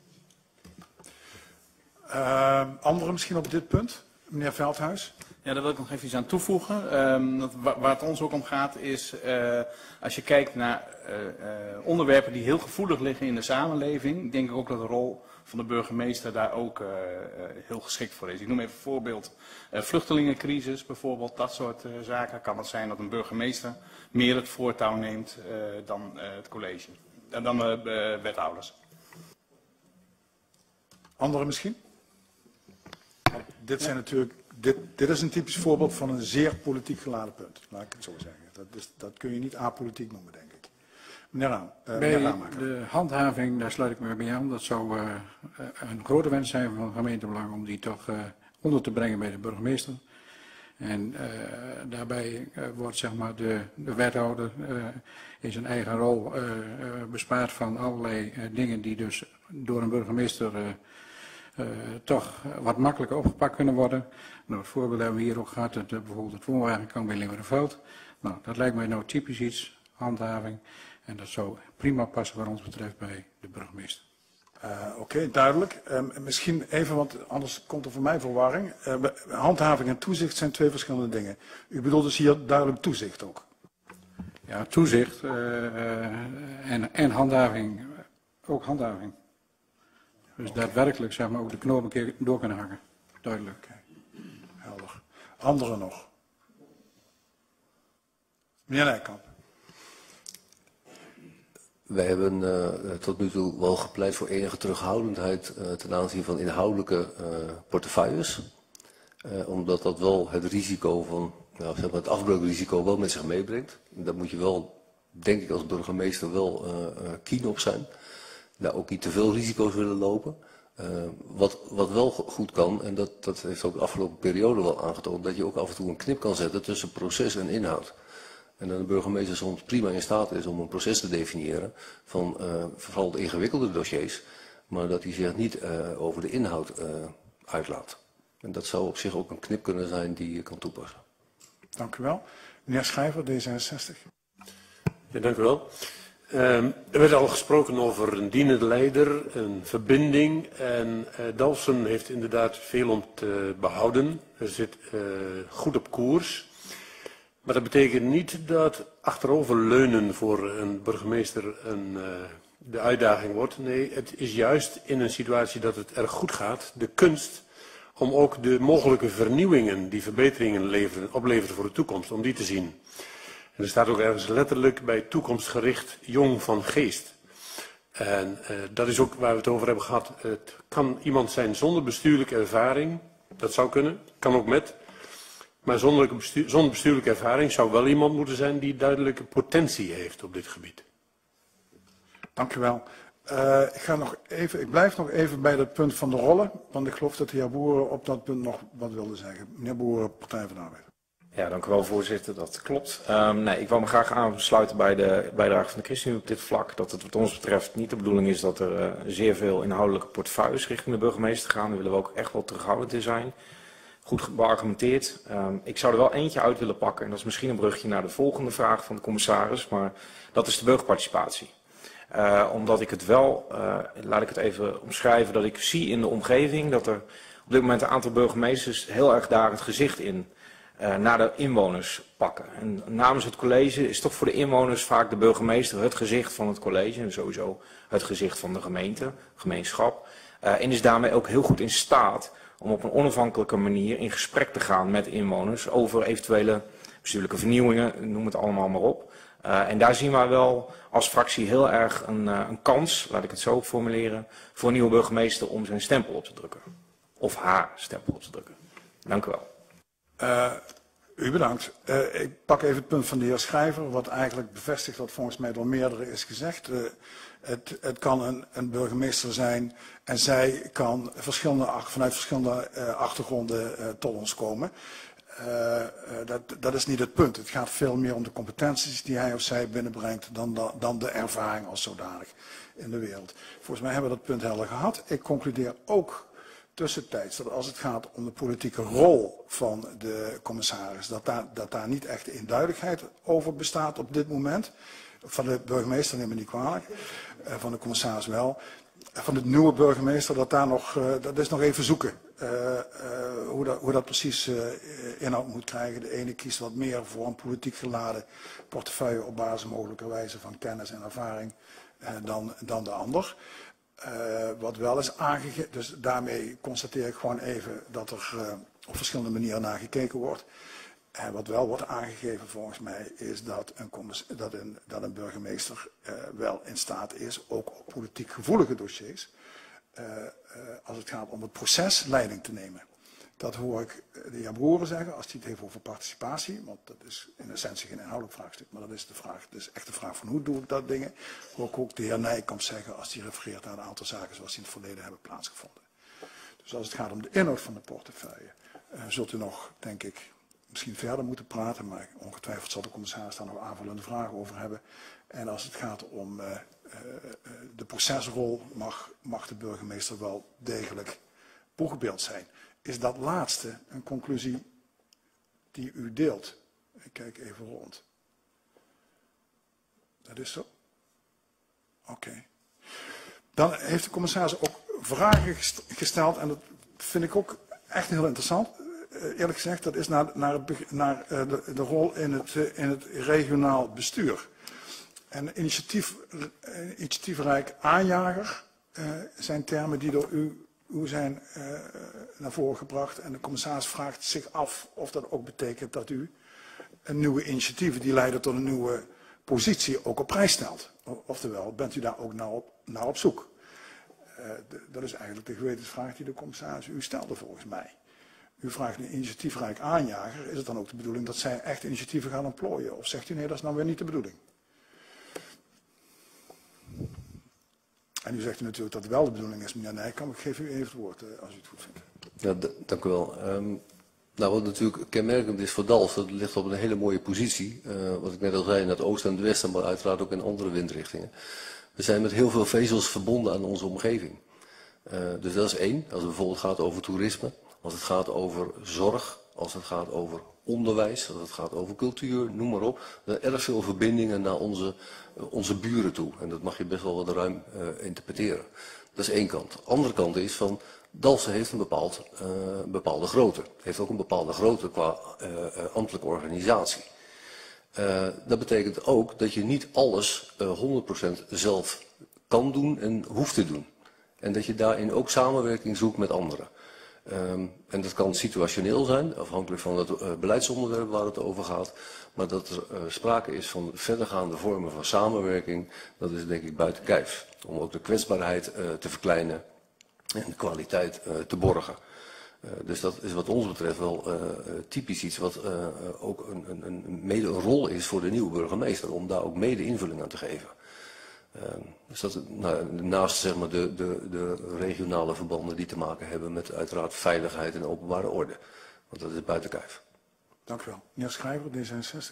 Uh, anderen misschien op dit punt? Meneer Veldhuis? Ja, daar wil ik nog even iets aan toevoegen. Um, dat, waar, waar het ons ook om gaat is, uh, als je kijkt naar uh, uh, onderwerpen die heel gevoelig liggen in de samenleving, denk ik ook dat de rol van de burgemeester daar ook uh, uh, heel geschikt voor is. Ik noem even een voorbeeld, uh, vluchtelingencrisis bijvoorbeeld, dat soort uh, zaken. Kan het zijn dat een burgemeester meer het voortouw neemt uh, dan uh, het college, en dan de uh, uh, wethouders. Anderen misschien? Dit zijn natuurlijk, dit, dit is een typisch voorbeeld van een zeer politiek geladen punt, laat ik het zo zeggen. Dat, is, dat kun je niet apolitiek noemen, denk ik. Meneer Raam, uh, bij meneer Raamaker. de handhaving, daar sluit ik me bij aan. Dat zou uh, een grote wens zijn van gemeentebelang om die toch uh, onder te brengen bij de burgemeester. En uh, daarbij uh, wordt zeg maar de, de wethouder uh, in zijn eigen rol uh, uh, bespaard van allerlei uh, dingen die dus door een burgemeester uh, uh, toch wat makkelijker opgepakt kunnen worden. Nou, het voorbeeld hebben we hier ook gehad, het, uh, bijvoorbeeld het woonwagenkamp bij Leeuwardenveld. Nou, dat lijkt mij nou typisch iets, handhaving. En dat zou prima passen wat ons betreft bij de burgemeester. Uh, Oké, okay, duidelijk. Uh, misschien even, want anders komt er voor mij verwarring. Uh, handhaving en toezicht zijn twee verschillende dingen. U bedoelt dus hier duidelijk toezicht ook? Ja, toezicht uh, uh, en, en handhaving, ook handhaving. Dus okay. Daadwerkelijk zeg maar ook de knoop een keer door kunnen hakken. Duidelijk. Okay. Helder. Anderen nog? Meneer Nijkamp. Wij hebben uh, tot nu toe wel gepleit voor enige terughoudendheid uh, ten aanzien van inhoudelijke uh, portefeuilles. Uh, omdat dat wel het risico van, nou, zeg maar het afbreukrisico wel met zich meebrengt. En daar moet je wel, denk ik als burgemeester, wel uh, uh, keen op zijn. Daar ook niet te veel risico's willen lopen. Uh, wat, wat wel goed kan, en dat, dat heeft ook de afgelopen periode wel aangetoond, dat je ook af en toe een knip kan zetten tussen proces en inhoud. En dat de burgemeester soms prima in staat is om een proces te definiëren van uh, vooral de ingewikkelde dossiers, maar dat hij zich niet uh, over de inhoud uh, uitlaat. En dat zou op zich ook een knip kunnen zijn die je kan toepassen. Dank u wel. Meneer Schrijver, D zesenzestig. Ja, dank u wel. Uh, er werd al gesproken over een dienende leider, een verbinding. En uh, Dalfsen heeft inderdaad veel om te behouden. Er zit uh, goed op koers. Maar dat betekent niet dat achteroverleunen voor een burgemeester een, uh, de uitdaging wordt. Nee, het is juist in een situatie dat het erg goed gaat, de kunst om ook de mogelijke vernieuwingen die verbeteringen leveren, opleveren voor de toekomst, om die te zien. En er staat ook ergens letterlijk bij toekomstgericht jong van geest. En uh, dat is ook waar we het over hebben gehad. Het kan iemand zijn zonder bestuurlijke ervaring, dat zou kunnen, kan ook met. Maar zonder, bestuur, zonder bestuurlijke ervaring zou wel iemand moeten zijn die duidelijke potentie heeft op dit gebied. Dank u wel. Uh, ik, ga nog even, ik blijf nog even bij het punt van de rollen, want ik geloof dat de heer Boeren op dat punt nog wat wilde zeggen. Meneer Boeren, Partij van de Arbeid. Ja, dank u wel, voorzitter. Dat klopt. Um, nee, ik wil me graag aansluiten bij de bijdrage van de ChristenUnie op dit vlak. Dat het wat ons betreft niet de bedoeling is dat er uh, zeer veel inhoudelijke portefeuilles richting de burgemeester gaan. Daar willen we ook echt wel terughoudend in zijn. Goed beargumenteerd. Um, ik zou er wel eentje uit willen pakken. En dat is misschien een brugje naar de volgende vraag van de commissaris. Maar dat is de burgerparticipatie. Uh, omdat ik het wel, uh, laat ik het even omschrijven, dat ik zie in de omgeving dat er op dit moment een aantal burgemeesters heel erg daar het gezicht in uh, naar de inwoners pakken. En namens het college is toch voor de inwoners vaak de burgemeester het gezicht van het college en sowieso het gezicht van de gemeente, gemeenschap. Uh, en is daarmee ook heel goed in staat om op een onafhankelijke manier in gesprek te gaan met inwoners over eventuele bestuurlijke vernieuwingen, noem het allemaal maar op. Uh, en daar zien wij wel als fractie heel erg een, uh, een kans, laat ik het zo formuleren, voor een nieuwe burgemeester om zijn stempel op te drukken. Of haar stempel op te drukken. Dank u wel. Uh, u bedankt. Uh, ik pak even het punt van de heer Schrijver, wat eigenlijk bevestigt wat volgens mij door meerdere is gezegd. Uh, het, het kan een, een burgemeester zijn en zij kan verschillende, vanuit verschillende uh, achtergronden uh, tot ons komen. Uh, uh, dat, dat is niet het punt. Het gaat veel meer om de competenties die hij of zij binnenbrengt dan de, dan de ervaring als zodanig in de wereld. Volgens mij hebben we dat punt helder gehad. Ik concludeer ook tussentijds dat als het gaat om de politieke rol van de commissaris, dat daar, dat daar niet echt eenduidigheid over bestaat op dit moment. Van de burgemeester neem me niet kwalijk, uh, van de commissaris wel. Van de nieuwe burgemeester, dat daar nog, uh, dat is nog even zoeken. Uh, uh, hoe, dat, hoe dat precies uh, inhoud moet krijgen. De ene kiest wat meer voor een politiek geladen portefeuille op basis mogelijkerwijze van kennis en ervaring uh, dan, dan de ander. Uh, wat wel is aangegeven, dus daarmee constateer ik gewoon even dat er uh, op verschillende manieren naar gekeken wordt. En wat wel wordt aangegeven volgens mij is dat een, dat een, dat een burgemeester uh, wel in staat is, ook op politiek gevoelige dossiers, uh, uh, als het gaat om het proces, leiding te nemen. Dat hoor ik de heer Broeren zeggen als hij het heeft over participatie, want dat is in essentie geen inhoudelijk vraagstuk, maar dat is de vraag, dat is echt de vraag van hoe doe ik dat dingen. Hoor ik ook de heer Nijkamp zeggen als hij refereert aan een aantal zaken zoals die in het verleden hebben plaatsgevonden. Dus als het gaat om de inhoud van de portefeuille, uh, zult u nog, denk ik, misschien verder moeten praten, maar ongetwijfeld zal de commissaris daar nog aanvullende vragen over hebben. En als het gaat om uh, uh, de procesrol, mag, mag de burgemeester wel degelijk boegbeeld zijn. Is dat laatste een conclusie die u deelt? Ik kijk even rond. Dat is zo? Oké. Okay. Dan heeft de commissaris ook vragen gesteld en dat vind ik ook echt heel interessant. Eerlijk gezegd, dat is naar, naar, het, naar de, de rol in het, in het regionaal bestuur. En initiatief, initiatiefrijk aanjager uh, zijn termen die door u, u zijn uh, naar voren gebracht. En de commissaris vraagt zich af of dat ook betekent dat u een nieuwe initiatieven die leiden tot een nieuwe positie ook op prijs stelt. Oftewel, bent u daar ook naar op, naar op zoek? Uh, de, dat is eigenlijk de gewetensvraag die de commissaris u stelde volgens mij. U vraagt een initiatiefrijk aanjager. Is het dan ook de bedoeling dat zij echt initiatieven gaan ontplooien? Of zegt u nee, dat is nou weer niet de bedoeling? En u zegt u natuurlijk dat het wel de bedoeling is, meneer Nijkamp. Ik geef u even het woord, als u het goed vindt. Ja, dank u wel. Um, nou, wat natuurlijk kenmerkend is voor Dals, dat ligt op een hele mooie positie. Uh, wat ik net al zei, in het oosten en het westen, maar uiteraard ook in andere windrichtingen. We zijn met heel veel vezels verbonden aan onze omgeving. Uh, dus dat is één, als het bijvoorbeeld gaat over toerisme. Als het gaat over zorg, als het gaat over onderwijs, als het gaat over cultuur, noem maar op. Er zijn erg veel verbindingen naar onze, onze buren toe. En dat mag je best wel wat ruim uh, interpreteren. Dat is één kant. De andere kant is van, Dalfsen heeft een bepaald, uh, bepaalde grootte. Heeft ook een bepaalde grootte qua uh, uh, ambtelijke organisatie. Uh, dat betekent ook dat je niet alles uh, honderd procent zelf kan doen en hoeft te doen. En dat je daarin ook samenwerking zoekt met anderen. Um, en dat kan situationeel zijn, afhankelijk van het uh, beleidsonderwerp waar het over gaat. Maar dat er uh, sprake is van verdergaande vormen van samenwerking, dat is denk ik buiten kijf. Om ook de kwetsbaarheid uh, te verkleinen en de kwaliteit uh, te borgen. Uh, dus dat is wat ons betreft wel uh, typisch iets wat uh, ook een, een, een, mede een rol is voor de nieuwe burgemeester. Om daar ook mede invulling aan te geven. Uh, dus dat, nou, naast zeg maar, de, de, de regionale verbanden die te maken hebben met uiteraard veiligheid en openbare orde. Want dat is buiten kijf. Dank u wel. Meneer Schrijver, D zesenzestig.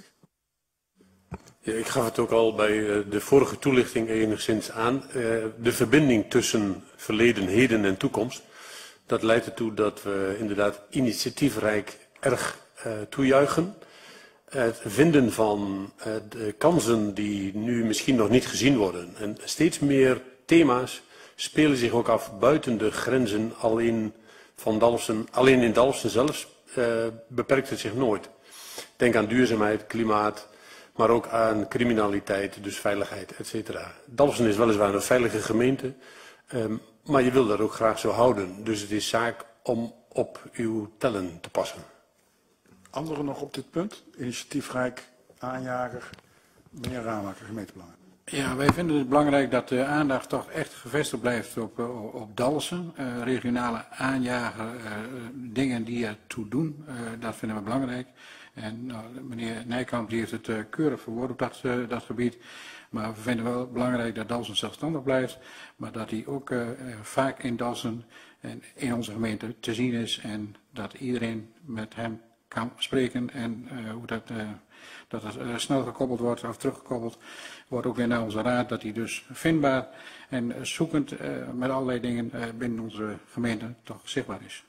Ja, ik gaf het ook al bij uh, de vorige toelichting enigszins aan. Uh, de verbinding tussen verleden, heden en toekomst. Dat leidt ertoe dat we inderdaad initiatiefrijk erg uh, toejuichen. Het vinden van uh, de kansen die nu misschien nog niet gezien worden. En steeds meer thema's spelen zich ook af buiten de grenzen alleen van Dalfsen. Alleen in Dalfsen zelf uh, beperkt het zich nooit. Denk aan duurzaamheid, klimaat, maar ook aan criminaliteit, dus veiligheid, et cetera. Dalfsen is weliswaar een veilige gemeente, um, maar je wil dat ook graag zo houden. Dus het is zaak om op uw tellen te passen. Anderen nog op dit punt? Initiatiefrijk, aanjager, meneer Ramaker, gemeentebelangen. Ja, wij vinden het belangrijk dat de aandacht toch echt gevestigd blijft op, op, op Dalfsen. Uh, regionale aanjager, uh, dingen die ertoe doen, uh, dat vinden we belangrijk. En uh, meneer Nijkamp die heeft het uh, keurig verwoord op dat, uh, dat gebied. Maar we vinden wel belangrijk dat Dalfsen zelfstandig blijft. Maar dat hij ook uh, vaak in Dalfsen en in onze gemeente te zien is. En dat iedereen met hem kan spreken en uh, hoe dat, uh, dat het uh, snel gekoppeld wordt of teruggekoppeld wordt ook weer naar onze raad, dat die dus vindbaar en uh, zoekend uh, met allerlei dingen uh, binnen onze gemeente toch zichtbaar is.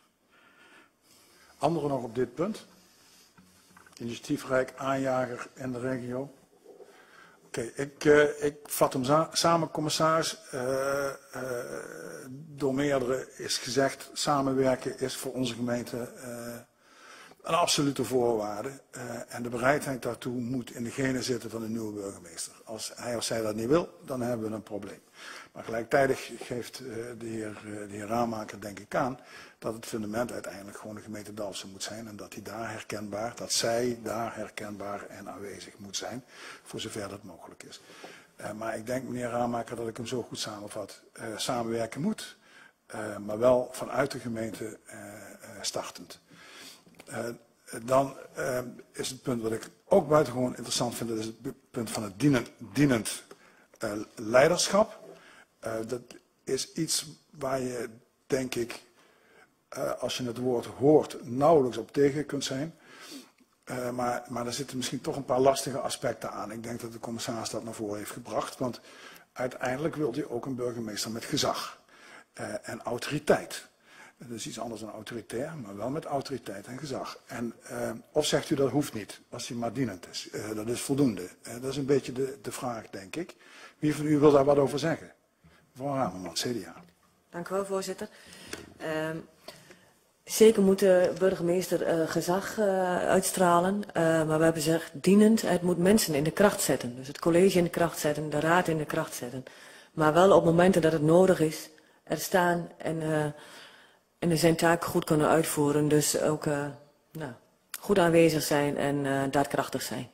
Anderen nog op dit punt? Initiatiefrijk aanjager in de regio. Oké, okay, ik, uh, ik vat hem samen, commissaris. Uh, uh, door meerdere is gezegd, samenwerken is voor onze gemeente uh, een absolute voorwaarde. Uh, en de bereidheid daartoe moet in de genen zitten van de nieuwe burgemeester. Als hij of zij dat niet wil, dan hebben we een probleem. Maar gelijktijdig geeft uh, de, heer, uh, de heer Raamaker denk ik aan dat het fundament uiteindelijk gewoon de gemeente Dalfsen moet zijn. En dat hij daar herkenbaar, dat zij daar herkenbaar en aanwezig moet zijn. Voor zover dat mogelijk is. Uh, maar ik denk, meneer Raamaker, dat ik hem zo goed samenvat. Uh, samenwerken moet, uh, maar wel vanuit de gemeente uh, uh, startend. Uh, dan uh, is het punt wat ik ook buitengewoon interessant vind, dat is het punt van het dienend, dienend uh, leiderschap. Uh, dat is iets waar je, denk ik, uh, als je het woord hoort, nauwelijks op tegen kunt zijn. Uh, maar, maar er zitten misschien toch een paar lastige aspecten aan. Ik denk dat de commissaris dat naar voren heeft gebracht, want uiteindelijk wil hij ook een burgemeester met gezag uh, en autoriteit. Dat is iets anders dan autoritair, maar wel met autoriteit en gezag. En, uh, of zegt u dat hoeft niet, als hij maar dienend is. Uh, dat is voldoende. Uh, dat is een beetje de, de vraag, denk ik. Wie van u wil daar wat over zeggen? Mevrouw Ramerman, C D A. Dank u wel, voorzitter. Uh, zeker moet de burgemeester uh, gezag uh, uitstralen, uh, maar we hebben gezegd dienend, het moet mensen in de kracht zetten. Dus het college in de kracht zetten, de raad in de kracht zetten. Maar wel op momenten dat het nodig is, er staan en... Uh, En zijn taak goed kunnen uitvoeren, dus ook uh, nou, goed aanwezig zijn en uh, daadkrachtig zijn.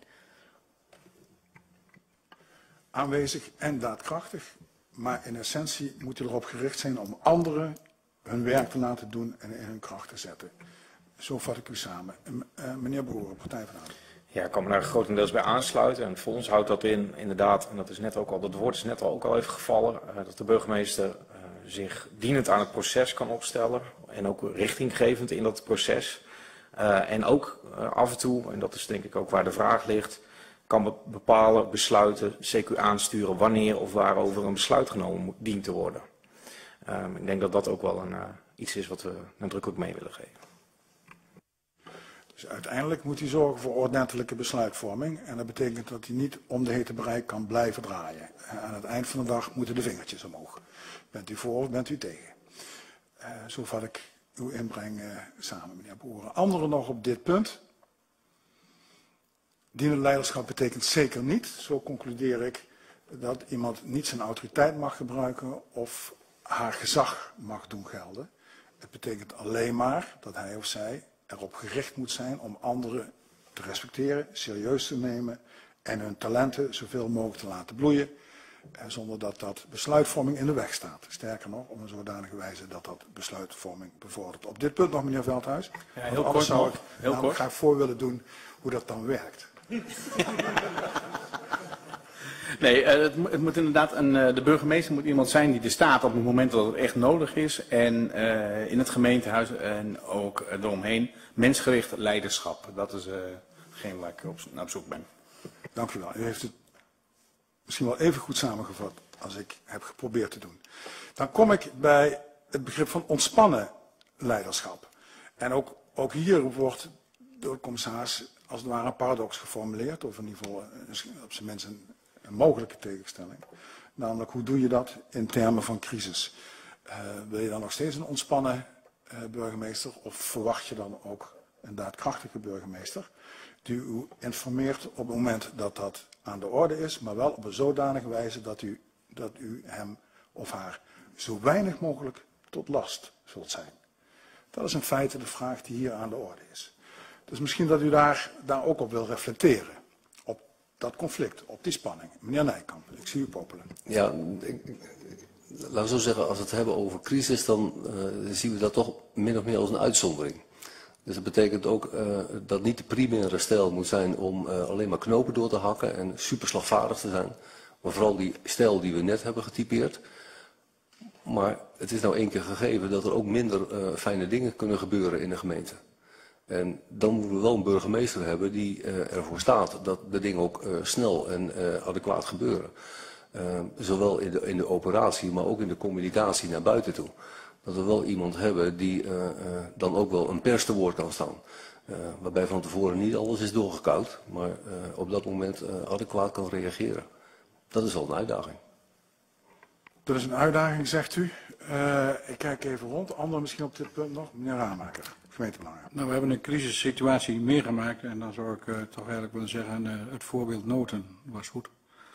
Aanwezig en daadkrachtig, maar in essentie moet hij erop gericht zijn om anderen hun werk te laten doen en in hun kracht te zetten. Zo vat ik u samen. Uh, meneer Broer, Partij van de Arbeid. Ja, ik kan me daar grotendeels bij aansluiten. En voor ons houdt dat in, inderdaad, en dat is net ook al, dat woord is net al ook al even gevallen, uh, dat de burgemeester uh, zich dienend aan het proces kan opstellen en ook richtinggevend in dat proces. Uh, en ook uh, af en toe, en dat is denk ik ook waar de vraag ligt, kan bepalen, besluiten, C Q aansturen wanneer of waarover een besluit genomen moet, dient te worden. Um, ik denk dat dat ook wel een, uh, iets is wat we nadrukkelijk mee willen geven. Dus uiteindelijk moet hij zorgen voor ordentelijke besluitvorming. En dat betekent dat hij niet om de hete brei kan blijven draaien. Uh, aan het eind van de dag moeten de vingertjes omhoog. Bent u voor of bent u tegen? Uh, zo vat ik uw inbreng uh, samen, meneer Boeren. Anderen nog op dit punt. Dienend leiderschap betekent zeker niet, zo concludeer ik, dat iemand niet zijn autoriteit mag gebruiken of haar gezag mag doen gelden. Het betekent alleen maar dat hij of zij erop gericht moet zijn om anderen te respecteren, serieus te nemen en hun talenten zoveel mogelijk te laten bloeien, zonder dat dat besluitvorming in de weg staat. Sterker nog, op een zodanige wijze dat dat besluitvorming bevordert. Op dit punt nog, meneer Veldhuis. Ja, heel kort zou nog. ik Heel kort. graag voor willen doen hoe dat dan werkt. Nee, uh, het, het moet inderdaad een, uh, de burgemeester moet iemand zijn die er staat op het moment dat het echt nodig is. En uh, in het gemeentehuis en ook uh, eromheen mensgericht leiderschap. Dat is uh, hetgeen waar ik op, naar op zoek ben. Dank u wel. U heeft het misschien wel even goed samengevat als ik heb geprobeerd te doen. Dan kom ik bij het begrip van ontspannen leiderschap. En ook, ook hier wordt door de commissaris als het ware een paradox geformuleerd, of in ieder geval op zijn minst een, een mogelijke tegenstelling. Namelijk, hoe doe je dat in termen van crisis? Uh, wil je dan nog steeds een ontspannen uh, burgemeester, of verwacht je dan ook een daadkrachtige burgemeester, die u informeert op het moment dat dat aan de orde is, maar wel op een zodanige wijze dat u, dat u hem of haar zo weinig mogelijk tot last zult zijn? Dat is in feite de vraag die hier aan de orde is. Dus misschien dat u daar, daar ook op wil reflecteren. Op dat conflict, op die spanning. Meneer Nijkamp, ik zie u popelen. Ja, ik, laten we zo zeggen, als we het hebben over crisis, dan uh, zien we dat toch min of meer als een uitzondering. Dus dat betekent ook uh, dat niet de primaire stijl moet zijn om uh, alleen maar knopen door te hakken en super slagvaardig te zijn. Maar vooral die stijl die we net hebben getypeerd. Maar het is nou één keer gegeven dat er ook minder uh, fijne dingen kunnen gebeuren in de gemeente. En dan moeten we wel een burgemeester hebben die uh, ervoor staat dat de dingen ook uh, snel en uh, adequaat gebeuren. Uh, zowel in de, in de operatie, maar ook in de communicatie naar buiten toe. Dat we wel iemand hebben die uh, uh, dan ook wel een pers te woord kan staan. Uh, waarbij van tevoren niet alles is doorgekoud, maar uh, op dat moment uh, adequaat kan reageren. Dat is wel een uitdaging. Dat is een uitdaging, zegt u. Uh, ik kijk even rond. Anderen misschien op dit punt nog. Meneer Ramaker, gemeentebelangen. Nou, we hebben een crisissituatie meegemaakt en dan zou ik uh, toch eigenlijk willen zeggen, uh, het voorbeeld Noten was goed.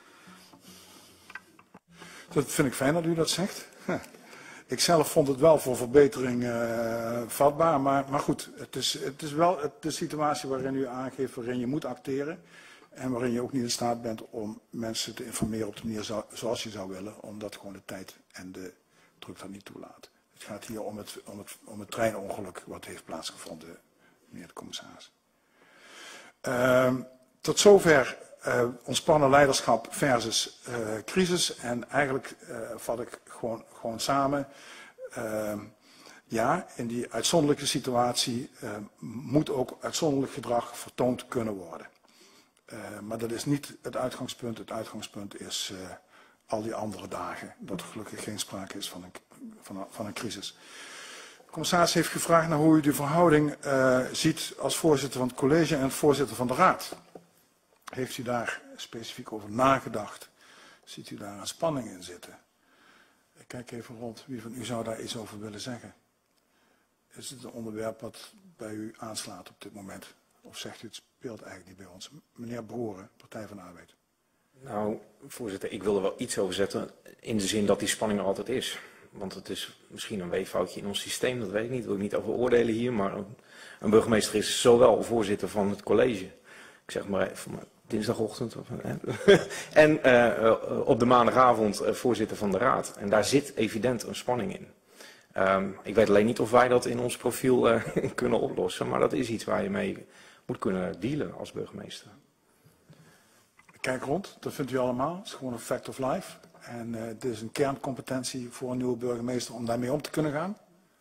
Dat vind ik fijn dat u dat zegt. Ja. Ik zelf vond het wel voor verbetering uh, vatbaar, maar, maar goed, het is, het is wel het, de situatie waarin u aangeeft waarin je moet acteren en waarin je ook niet in staat bent om mensen te informeren op de manier zo, zoals je zou willen, omdat gewoon de tijd en de druk dat niet toelaat. Het gaat hier om het, om het, om het treinongeluk wat heeft plaatsgevonden, meneer de commissaris. Uh, tot zover uh, ontspannen leiderschap versus uh, crisis. En eigenlijk uh, vat ik gewoon, gewoon samen. Uh, ja, in die uitzonderlijke situatie uh, moet ook uitzonderlijk gedrag vertoond kunnen worden. Uh, maar dat is niet het uitgangspunt. Het uitgangspunt is uh, al die andere dagen dat er gelukkig geen sprake is van een, van een, van een crisis. De commissaris heeft gevraagd naar hoe u de verhouding uh, ziet als voorzitter van het college en voorzitter van de raad. Heeft u daar specifiek over nagedacht? Ziet u daar een spanning in zitten? Ik kijk even rond. Wie van u zou daar iets over willen zeggen? Is het een onderwerp wat bij u aanslaat op dit moment? Of zegt u het speelt eigenlijk niet bij ons? Meneer Broeren, Partij van de Arbeid. Nou, voorzitter, ik wil er wel iets over zetten in de zin dat die spanning er altijd is. Want het is misschien een weeffoutje in ons systeem, dat weet ik niet. Daar wil ik niet over oordelen hier, maar een, een burgemeester is zowel voorzitter van het college, ik zeg maar even, maar dinsdagochtend, of, en uh, op de maandagavond uh, voorzitter van de raad. En daar zit evident een spanning in. Um, ik weet alleen niet of wij dat in ons profiel uh, kunnen oplossen, maar dat is iets waar je mee moet kunnen dealen als burgemeester. Kijk rond, dat vindt u allemaal. Het is gewoon een fact of life. En uh, dit is een kerncompetentie voor een nieuwe burgemeester om daarmee om te kunnen gaan.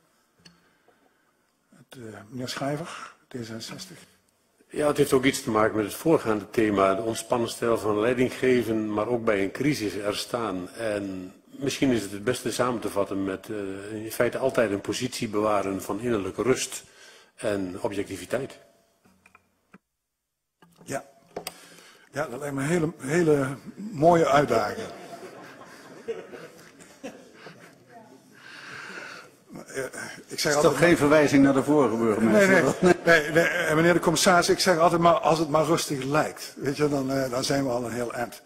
Het, uh, meneer Schrijver, D zesenzestig. Ja, het heeft ook iets te maken met het voorgaande thema. De ontspannen stijl van leiding geven, maar ook bij een crisis er staan. En misschien is het het beste samen te vatten met uh, in feite altijd een positie bewaren van innerlijke rust en objectiviteit. Ja. Ja, dat lijkt me een hele, hele mooie uitdaging. Uh, ik zeg is toch geen verwijzing naar de vorige burgemeester? Nee, nee, nee, nee, nee, meneer de commissaris, ik zeg altijd maar als het maar rustig lijkt. Weet je, dan, uh, dan zijn we al een heel eind.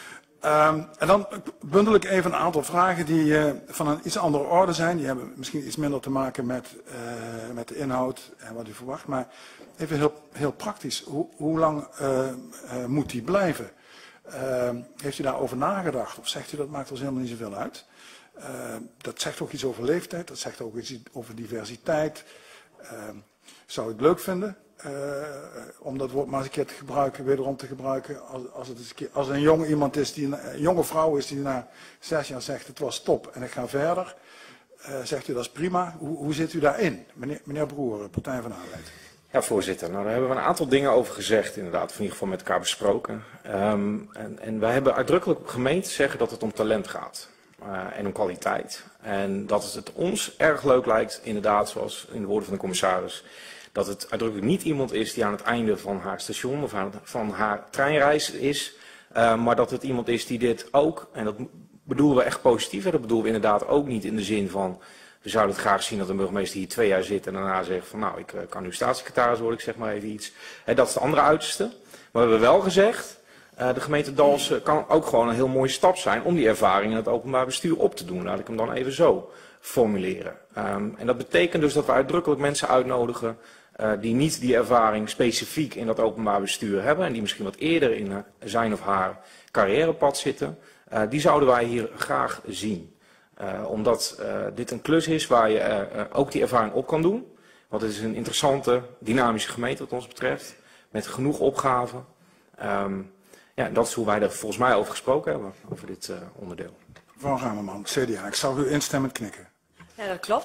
Um, en dan bundel ik even een aantal vragen die uh, van een iets andere orde zijn. Die hebben misschien iets minder te maken met, uh, met de inhoud en wat u verwacht. Maar even heel, heel praktisch. Hoe, hoe lang uh, uh, moet die blijven? Uh, heeft u daarover nagedacht? Of zegt u dat maakt ons helemaal niet zoveel uit? Uh, dat zegt ook iets over leeftijd. Dat zegt ook iets over diversiteit. Uh, zou ik het leuk vinden? Uh, om dat woord maar eens een keer te gebruiken, wederom te gebruiken, als, als, het eens een, keer, als er een jonge iemand is, die, een jonge vrouw is die na zes jaar zegt het was top en ik ga verder, uh, zegt u dat is prima. Hoe, hoe zit u daarin? Meneer, meneer Broer, Partij van de Arbeid. Ja, voorzitter. Nou, daar hebben we een aantal dingen over gezegd, inderdaad, of in ieder geval met elkaar besproken. Um, en, en wij hebben uitdrukkelijk gemeend zeggen dat het om talent gaat. Uh, en om kwaliteit. En dat het ons erg leuk lijkt, inderdaad, zoals in de woorden van de commissaris, dat het uitdrukkelijk niet iemand is die aan het einde van haar station of aan, van haar treinreis is, uh, maar dat het iemand is die dit ook, en dat bedoelen we echt positief, en dat bedoelen we inderdaad ook niet in de zin van, we zouden het graag zien dat een burgemeester hier twee jaar zit en daarna zegt van nou, ik uh, kan nu staatssecretaris worden, ik zeg maar even iets. He, dat is de andere uiterste. Maar we hebben wel gezegd, uh, de gemeente Dalfsen kan ook gewoon een heel mooie stap zijn om die ervaring in het openbaar bestuur op te doen. Laat ik hem dan even zo formuleren. Um, en dat betekent dus dat we uitdrukkelijk mensen uitnodigen Uh, die niet die ervaring specifiek in dat openbaar bestuur hebben en die misschien wat eerder in uh, zijn of haar carrièrepad zitten, uh, die zouden wij hier graag zien. Uh, omdat uh, dit een klus is waar je uh, uh, ook die ervaring op kan doen. Want het is een interessante, dynamische gemeente wat ons betreft, met genoeg opgaven. Um, ja, en dat is hoe wij er volgens mij over gesproken hebben, over dit uh, onderdeel. Mevrouw Ramerman, C D A, ik zou u instemmend knikken. Ja, dat klopt.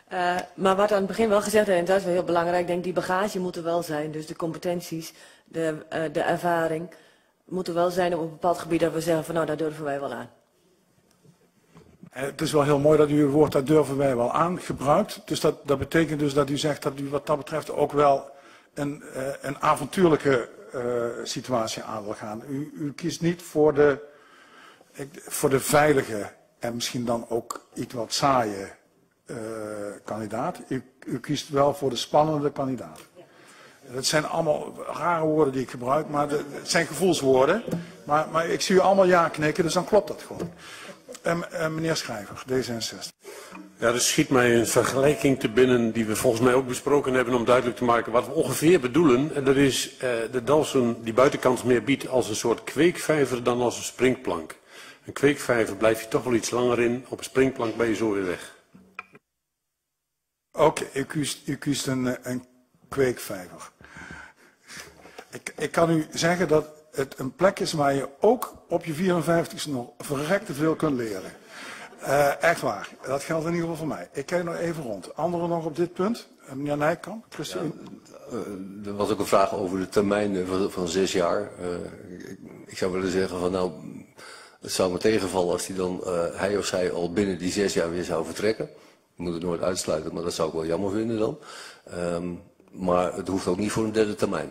Uh, maar wat aan het begin wel gezegd werd, en dat is wel heel belangrijk, ik denk die bagage moet er wel zijn. Dus de competenties, de, uh, de ervaring moet er wel zijn op een bepaald gebied dat we zeggen van nou, daar durven wij wel aan. Het is wel heel mooi dat u het woord daar durven wij wel aan gebruikt. Dus dat, dat betekent dus dat u zegt dat u wat dat betreft ook wel een, uh, een avontuurlijke uh, situatie aan wil gaan. U, u kiest niet voor de, voor de veilige en misschien dan ook iets wat saaie uh, kandidaat. U, u kiest wel voor de spannende kandidaat. Dat zijn allemaal rare woorden die ik gebruik, maar de, het zijn gevoelswoorden. Maar, maar ik zie u allemaal ja knikken, dus dan klopt dat gewoon. Uh, uh, meneer Schrijver, D zesenzestig. Ja, er schiet mij een vergelijking te binnen die we volgens mij ook besproken hebben om duidelijk te maken wat we ongeveer bedoelen. En dat is uh, de Dalfsen die buitenkant meer biedt als een soort kweekvijver dan als een springplank. Een kweekvijver blijf je toch wel iets langer in, op een springplank ben je zo weer weg. Oké, okay, u kiest, u kiest een, een kweekvijver. Ik, ik kan u zeggen dat het een plek is waar je ook op je vierenvijftigste nog verrekte veel kunt leren. Uh, echt waar. Dat geldt in ieder geval voor mij. Ik kijk nog even rond. Anderen nog op dit punt? Uh, meneer Nijkamp, Christine? Ja, uh, er was ook een vraag over de termijn van, van zes jaar. Uh, ik, ik zou willen zeggen van nou, het zou me tegenvallen als hij dan, uh, hij of zij al binnen die zes jaar weer zou vertrekken. Ik moet het nooit uitsluiten, maar dat zou ik wel jammer vinden dan. Um, maar het hoeft ook niet voor een derde termijn.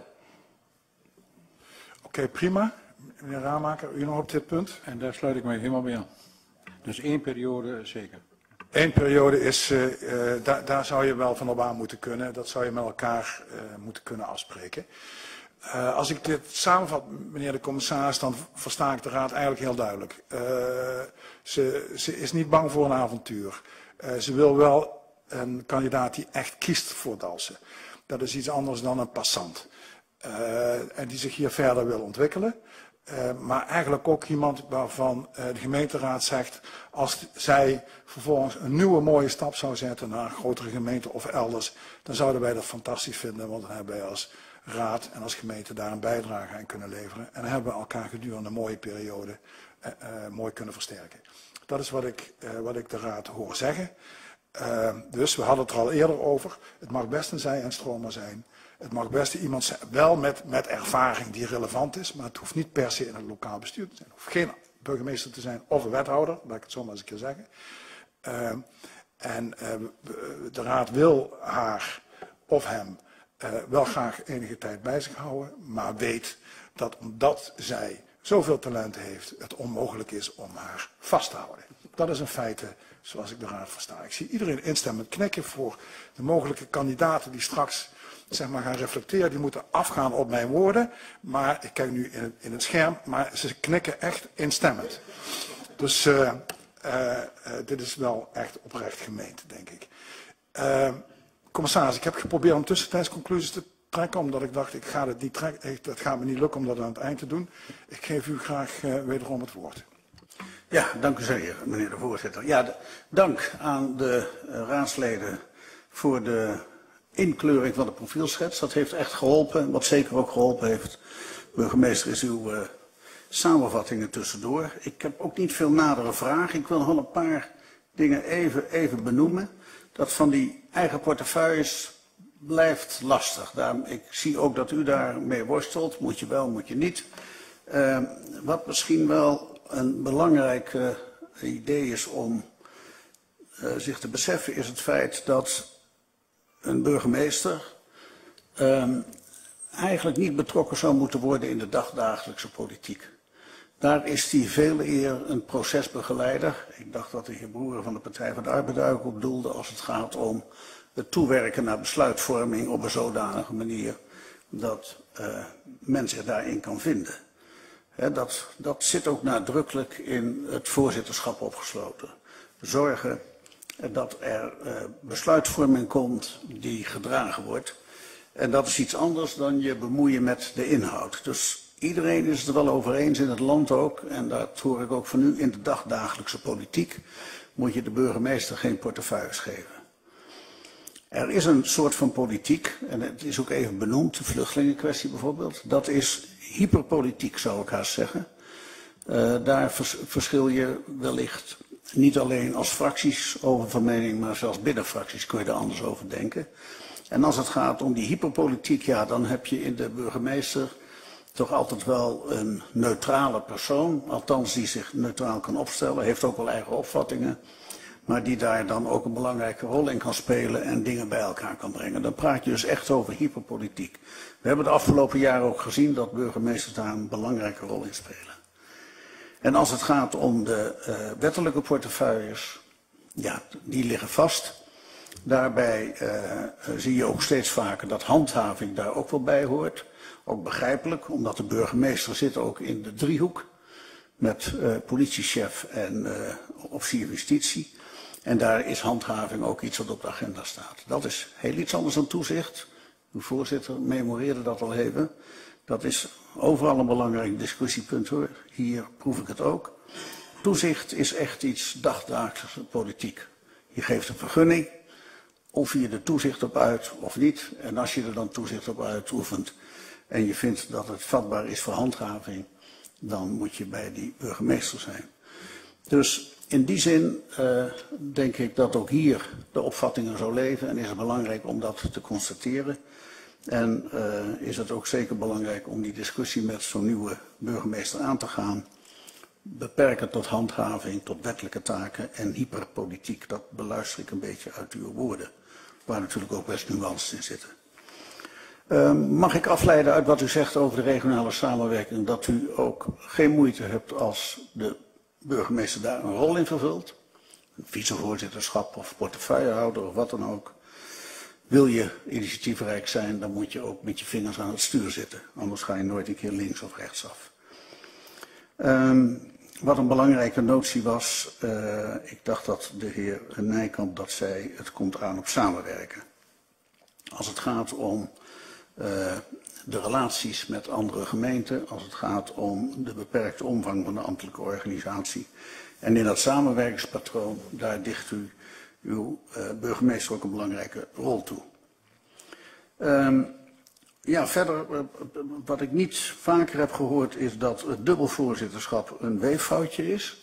Oké, okay, prima. Meneer Raamaker, u nog op dit punt? En daar sluit ik mij helemaal bij aan. Dus één periode zeker. Eén periode is, uh, uh, da daar zou je wel van op aan moeten kunnen. Dat zou je met elkaar uh, moeten kunnen afspreken. Uh, als ik dit samenvat, meneer de commissaris, dan versta ik de raad eigenlijk heel duidelijk. Uh, ze, ze is niet bang voor een avontuur. Uh, ze wil wel een kandidaat die echt kiest voor Dalfsen. Dat is iets anders dan een passant. Uh, en die zich hier verder wil ontwikkelen. Uh, maar eigenlijk ook iemand waarvan uh, de gemeenteraad zegt, als zij vervolgens een nieuwe mooie stap zou zetten naar een grotere gemeente of elders, dan zouden wij dat fantastisch vinden, want dan hebben wij als raad en als gemeente daar een bijdrage aan kunnen leveren. En dan hebben we elkaar gedurende een mooie periode uh, uh, mooi kunnen versterken. Dat is wat ik, uh, wat ik de raad hoor zeggen. Uh, dus we hadden het er al eerder over. Het mag best een zij- en stromer zijn. Het mag best iemand zijn, wel met, met ervaring die relevant is, maar het hoeft niet per se in het lokaal bestuur te zijn. Het hoeft geen burgemeester te zijn of een wethouder, laat ik het zo maar eens een keer zeggen. Uh, en uh, de raad wil haar of hem uh, wel graag enige tijd bij zich houden, maar weet dat omdat zij zoveel talent heeft, het onmogelijk is om haar vast te houden. Dat is een feit zoals ik de raad versta. Ik zie iedereen instemmend knikken voor de mogelijke kandidaten die straks zeg maar gaan reflecteren, die moeten afgaan op mijn woorden, maar ik kijk nu in het, in het scherm, maar ze knikken echt instemmend. Dus uh, uh, uh, dit is wel echt oprecht gemeend, denk ik. Uh, commissaris, ik heb geprobeerd om tussentijds conclusies te trekken, omdat ik dacht, ik ga het niet trekken, dat gaat me niet lukken om dat aan het eind te doen. Ik geef u graag uh, wederom het woord. Ja, dank u zeer, meneer de voorzitter. Ja, de, dank aan de uh, raadsleden voor de inkleuring van de profielschets. Dat heeft echt geholpen. Wat zeker ook geholpen heeft, burgemeester, is uw uh, samenvattingen tussendoor. Ik heb ook niet veel nadere vragen. Ik wil nog wel een paar dingen even, even benoemen. Dat van die eigen portefeuilles blijft lastig. Daar, ik zie ook dat u daarmee worstelt. Moet je wel, moet je niet. Uh, wat misschien wel een belangrijk uh, idee is om uh, zich te beseffen, is het feit dat een burgemeester uh, eigenlijk niet betrokken zou moeten worden in de dagdagelijkse politiek. Daar is hij veel eer een procesbegeleider. Ik dacht dat de heer Broeren van de Partij van de Arbeid daar ook op doelde als het gaat om het toewerken naar besluitvorming op een zodanige manier dat uh, men zich daarin kan vinden. He, dat, dat zit ook nadrukkelijk in het voorzitterschap opgesloten. Zorgen dat er uh, besluitvorming komt die gedragen wordt. En dat is iets anders dan je bemoeien met de inhoud. Dus iedereen is het er wel over eens in het land ook. En dat hoor ik ook van u in de dagdagelijkse politiek. Moet je de burgemeester geen portefeuilles geven. Er is een soort van politiek, en het is ook even benoemd, de vluchtelingenkwestie bijvoorbeeld. Dat is hyperpolitiek, zou ik haast zeggen. Uh, daar vers verschil je wellicht niet alleen als fracties over van mening, maar zelfs binnen fracties kun je er anders over denken. En als het gaat om die hyperpolitiek, ja, dan heb je in de burgemeester toch altijd wel een neutrale persoon, althans die zich neutraal kan opstellen, heeft ook wel eigen opvattingen, maar die daar dan ook een belangrijke rol in kan spelen en dingen bij elkaar kan brengen. Dan praat je dus echt over hyperpolitiek. We hebben de afgelopen jaren ook gezien dat burgemeesters daar een belangrijke rol in spelen. En als het gaat om de uh, wettelijke portefeuilles, ja, die liggen vast. Daarbij uh, zie je ook steeds vaker dat handhaving daar ook wel bij hoort. Ook begrijpelijk, omdat de burgemeester zit ook in de driehoek met uh, politiechef en uh, officier justitie. En daar is handhaving ook iets wat op de agenda staat. Dat is heel iets anders dan toezicht. Uw voorzitter memoreerde dat al even. Dat is overal een belangrijk discussiepunt hoor. Hier proef ik het ook. Toezicht is echt iets dagdagelijkse politiek. Je geeft een vergunning, of je er toezicht op uit of niet. En als je er dan toezicht op uitoefent en je vindt dat het vatbaar is voor handhaving, dan moet je bij die burgemeester zijn. Dus in die zin uh, denk ik dat ook hier de opvattingen zo leven en is het belangrijk om dat te constateren. En uh, is het ook zeker belangrijk om die discussie met zo'n nieuwe burgemeester aan te gaan. Beperken tot handhaving, tot wettelijke taken en hyperpolitiek. Dat beluister ik een beetje uit uw woorden, waar natuurlijk ook best nuances in zitten. Uh, mag ik afleiden uit wat u zegt over de regionale samenwerking, dat u ook geen moeite hebt als de burgemeester daar een rol in vervult? Een vicevoorzitterschap of portefeuillehouder of wat dan ook. Wil je initiatiefrijk zijn, dan moet je ook met je vingers aan het stuur zitten. Anders ga je nooit een keer links of rechts af. Um, wat een belangrijke notie was, uh, ik dacht dat de heer Nijkamp dat zei, het komt aan op samenwerken. Als het gaat om uh, de relaties met andere gemeenten, als het gaat om de beperkte omvang van de ambtelijke organisatie. En in dat samenwerkingspatroon, daar dicht u uw uh, burgemeester ook een belangrijke rol toe. Um, ja, verder, uh, wat ik niet vaker heb gehoord is dat het dubbelvoorzitterschap een weeffoutje is.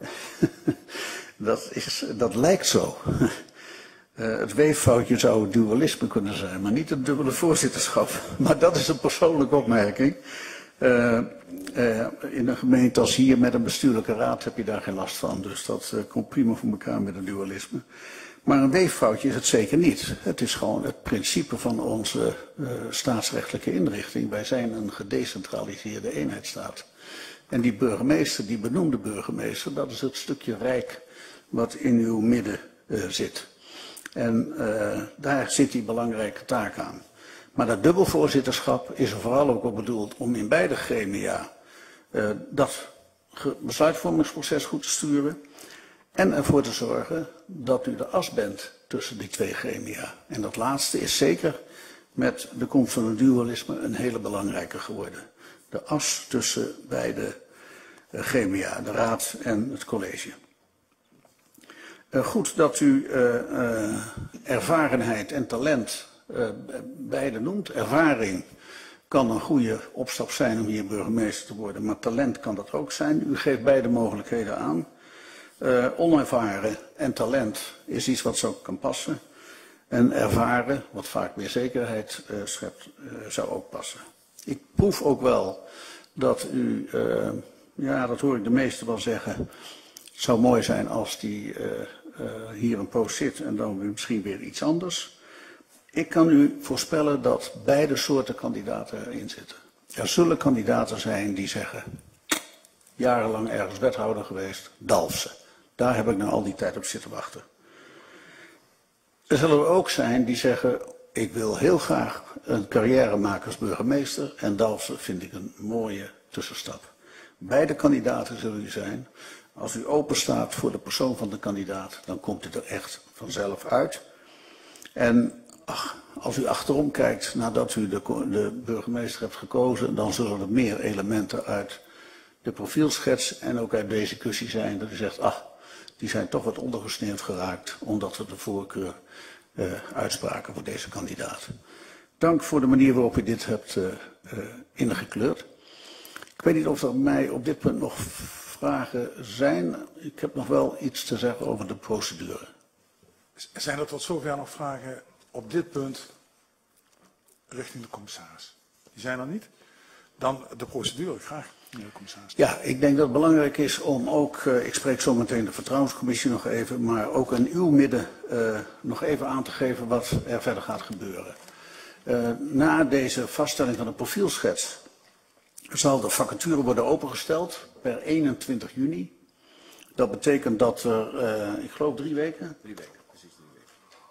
dat, is dat lijkt zo. uh, het weeffoutje zou het dualisme kunnen zijn, maar niet het dubbele voorzitterschap. Maar dat is een persoonlijke opmerking. Uh, uh, in een gemeente als hier met een bestuurlijke raad heb je daar geen last van. Dus dat uh, komt prima voor elkaar met een dualisme. Maar een weeffoutje is het zeker niet. Het is gewoon het principe van onze uh, staatsrechtelijke inrichting. Wij zijn een gedecentraliseerde eenheidsstaat. En die burgemeester, die benoemde burgemeester, dat is het stukje rijk wat in uw midden uh, zit. En uh, daar zit die belangrijke taak aan. Maar dat dubbelvoorzitterschap is er vooral ook op bedoeld om in beide gremia uh, dat besluitvormingsproces goed te sturen. En ervoor te zorgen dat u de as bent tussen die twee gremia. En dat laatste is zeker met de komst van het dualisme een hele belangrijke geworden. De as tussen beide uh, gremia, de raad en het college. Uh, goed dat u uh, uh, ervarenheid en talent uh, beide noemt. Ervaring kan een goede opstap zijn om hier burgemeester te worden, maar talent kan dat ook zijn. U geeft beide mogelijkheden aan. Uh, onervaren en talent is iets wat zo kan passen. En ervaren, wat vaak meer zekerheid uh, schept, uh, zou ook passen. Ik proef ook wel dat u, uh, ja dat hoor ik de meesten wel zeggen, het zou mooi zijn als die uh, uh, hier een poos zit en dan misschien weer iets anders. Ik kan u voorspellen dat beide soorten kandidaten erin zitten. Er zullen kandidaten zijn die zeggen, jarenlang ergens wethouder geweest, Dalfsen. Daar heb ik nou al die tijd op zitten wachten. Er zullen er ook zijn die zeggen, ik wil heel graag een carrière maken als burgemeester en Dalfsen vind ik een mooie tussenstap. Beide kandidaten zullen u zijn. Als u open staat voor de persoon van de kandidaat, dan komt u er echt vanzelf uit. En ach, als u achterom kijkt nadat u de, de burgemeester hebt gekozen, dan zullen er meer elementen uit de profielschets en ook uit deze discussie zijn dat u zegt, ach, die zijn toch wat ondergesneeuwd geraakt, omdat we de voorkeur uh, uitspraken voor deze kandidaat. Dank voor de manier waarop u dit hebt uh, uh, ingekleurd. Ik weet niet of er mij op dit punt nog vragen zijn. Ik heb nog wel iets te zeggen over de procedure. Zijn er tot zover nog vragen op dit punt richting de commissaris? Die zijn er niet? Dan de procedure, graag, meneer de commissaris. Ja, ik denk dat het belangrijk is om ook, uh, ik spreek zo meteen de vertrouwenscommissie nog even, maar ook in uw midden uh, nog even aan te geven wat er verder gaat gebeuren. Uh, na deze vaststelling van de profielschets zal de vacature worden opengesteld per eenentwintig juni. Dat betekent dat er, uh, ik geloof drie weken? Drie weken, precies drie weken.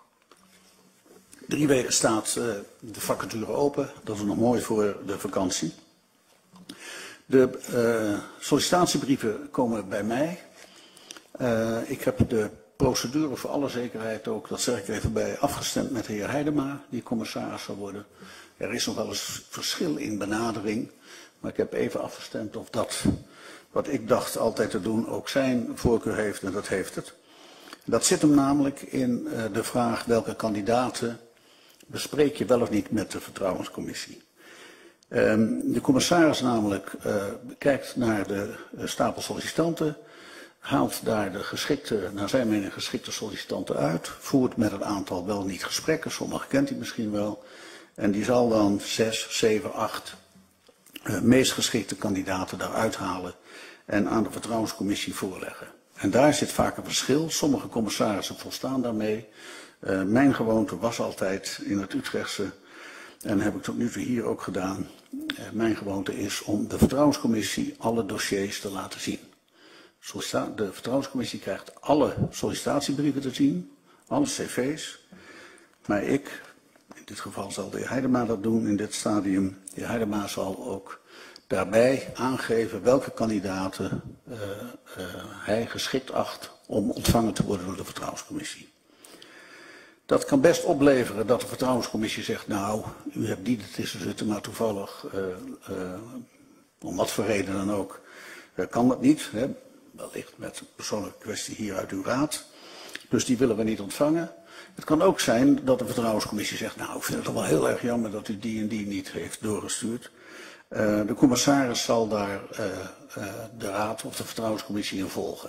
Drie weken staat uh, de vacature open. Dat is nog mooi voor de vakantie. De uh, sollicitatiebrieven komen bij mij. Uh, ik heb de procedure voor alle zekerheid ook, dat zeg ik even bij, afgestemd met de heer Heidema, die commissaris zal worden. Er is nog wel eens verschil in benadering, maar ik heb even afgestemd of dat, wat ik dacht altijd te doen, ook zijn voorkeur heeft en dat heeft het. Dat zit hem namelijk in uh, de vraag welke kandidaten bespreek je wel of niet met de vertrouwenscommissie. Um, de commissaris namelijk uh, kijkt naar de uh, stapel sollicitanten, haalt daar de geschikte, naar zijn mening geschikte sollicitanten uit, voert met een aantal wel niet gesprekken, sommige kent hij misschien wel, en die zal dan zes, zeven, acht uh, meest geschikte kandidaten daaruit halen en aan de vertrouwenscommissie voorleggen. En daar zit vaak een verschil. Sommige commissarissen volstaan daarmee. Uh, mijn gewoonte was altijd in het Utrechtse, en heb ik tot nu toe hier ook gedaan, uh, mijn gewoonte is om de vertrouwenscommissie alle dossiers te laten zien. De vertrouwenscommissie krijgt alle sollicitatiebrieven te zien, alle cv's, maar ik, in dit geval zal de heer Heidema dat doen in dit stadium, de heer Heidema zal ook daarbij aangeven welke kandidaten uh, uh, hij geschikt acht om ontvangen te worden door de vertrouwenscommissie. Dat kan best opleveren dat de vertrouwenscommissie zegt, nou, u hebt die ertussen zitten, maar toevallig, uh, uh, om wat voor reden dan ook, uh, kan dat niet. Hè? Wellicht met een persoonlijke kwestie hier uit uw raad. Dus die willen we niet ontvangen. Het kan ook zijn dat de vertrouwenscommissie zegt, nou, ik vind het toch wel heel erg jammer dat u die en die niet heeft doorgestuurd. Uh, de commissaris zal daar uh, uh, de raad of de vertrouwenscommissie in volgen.